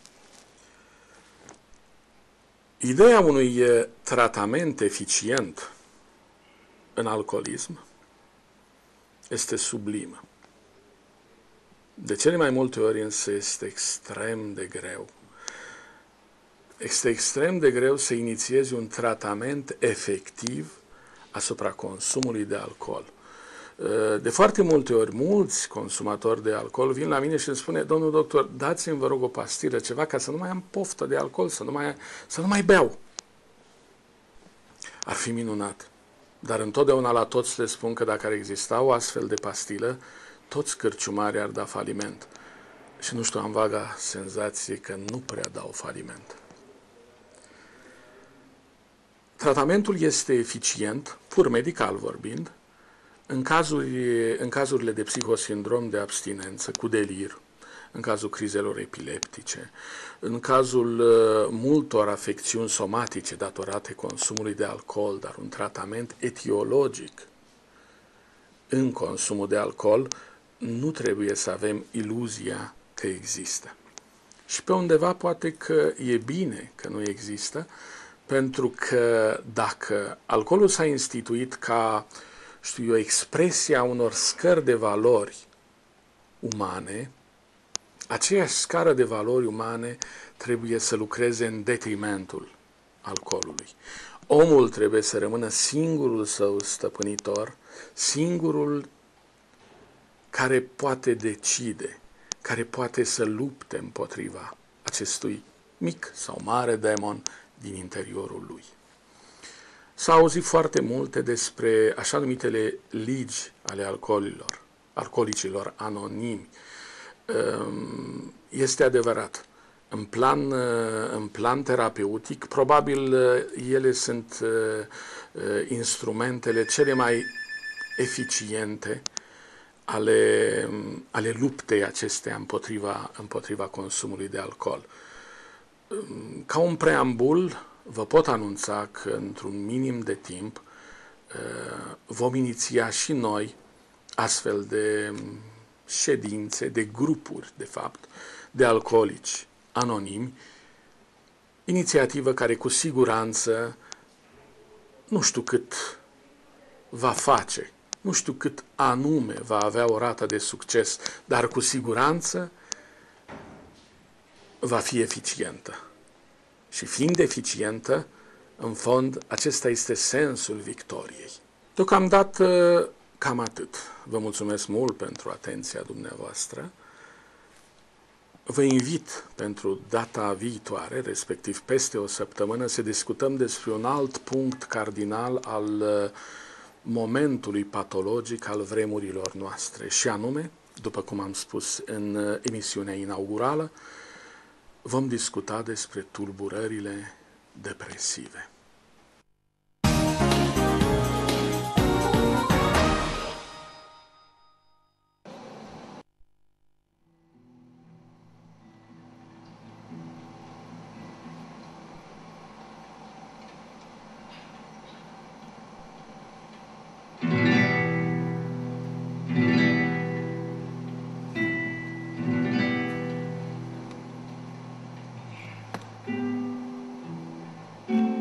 Ideea unui tratament eficient în alcoolism este sublimă. De cele mai multe ori însă este extrem de greu. Este extrem de greu să inițiezi un tratament efectiv asupra consumului de alcool. De foarte multe ori, mulți consumatori de alcool vin la mine și îmi spune: domnul doctor, dați-mi, vă rog, o pastilă, ceva, ca să nu mai am poftă de alcool, să nu mai, să nu mai beau. Ar fi minunat. Dar întotdeauna la toți le spun că dacă ar exista o astfel de pastilă, toți cârciumarii ar da faliment. Și nu știu, am vaga senzație că nu prea dau faliment. Tratamentul este eficient, pur medical vorbind, în, cazuri, în cazurile de psihosindrom de abstinență cu delir, în cazul crizelor epileptice, în cazul uh, multor afecțiuni somatice datorate consumului de alcool, dar un tratament etiologic în consumul de alcool, nu trebuie să avem iluzia că există. Și pe undeva poate că e bine că nu există, pentru că dacă alcoolul s-a instituit ca, știu eu, expresia unor scări de valori umane, aceeași scară de valori umane trebuie să lucreze în detrimentul alcoolului. Omul trebuie să rămână singurul său stăpânitor, singurul care poate decide, care poate să lupte împotriva acestui mic sau mare demon din interiorul lui. S-a auzit foarte multe despre așa numitele ligi ale alcoolilor, alcoolicilor anonimi. Este adevărat. În plan, în plan terapeutic, probabil ele sunt instrumentele cele mai eficiente ale, ale luptei acesteia împotriva, împotriva consumului de alcool. Ca un preambul, vă pot anunța că într-un minim de timp vom iniția și noi astfel de ședințe, de grupuri, de fapt, de alcoolici anonimi, inițiativă care cu siguranță nu știu cât va face, nu știu cât anume va avea o rată de succes, dar cu siguranță va fi eficientă. Și fiind eficientă, în fond, acesta este sensul victoriei. Deocamdată cam atât. Vă mulțumesc mult pentru atenția dumneavoastră. Vă invit pentru data viitoare, respectiv peste o săptămână, să discutăm despre un alt punct cardinal al momentului patologic al vremurilor noastre, și anume, după cum am spus în emisiunea inaugurală, vom discuta despre tulburările depresive.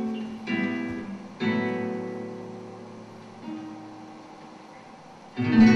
Mm-hmm.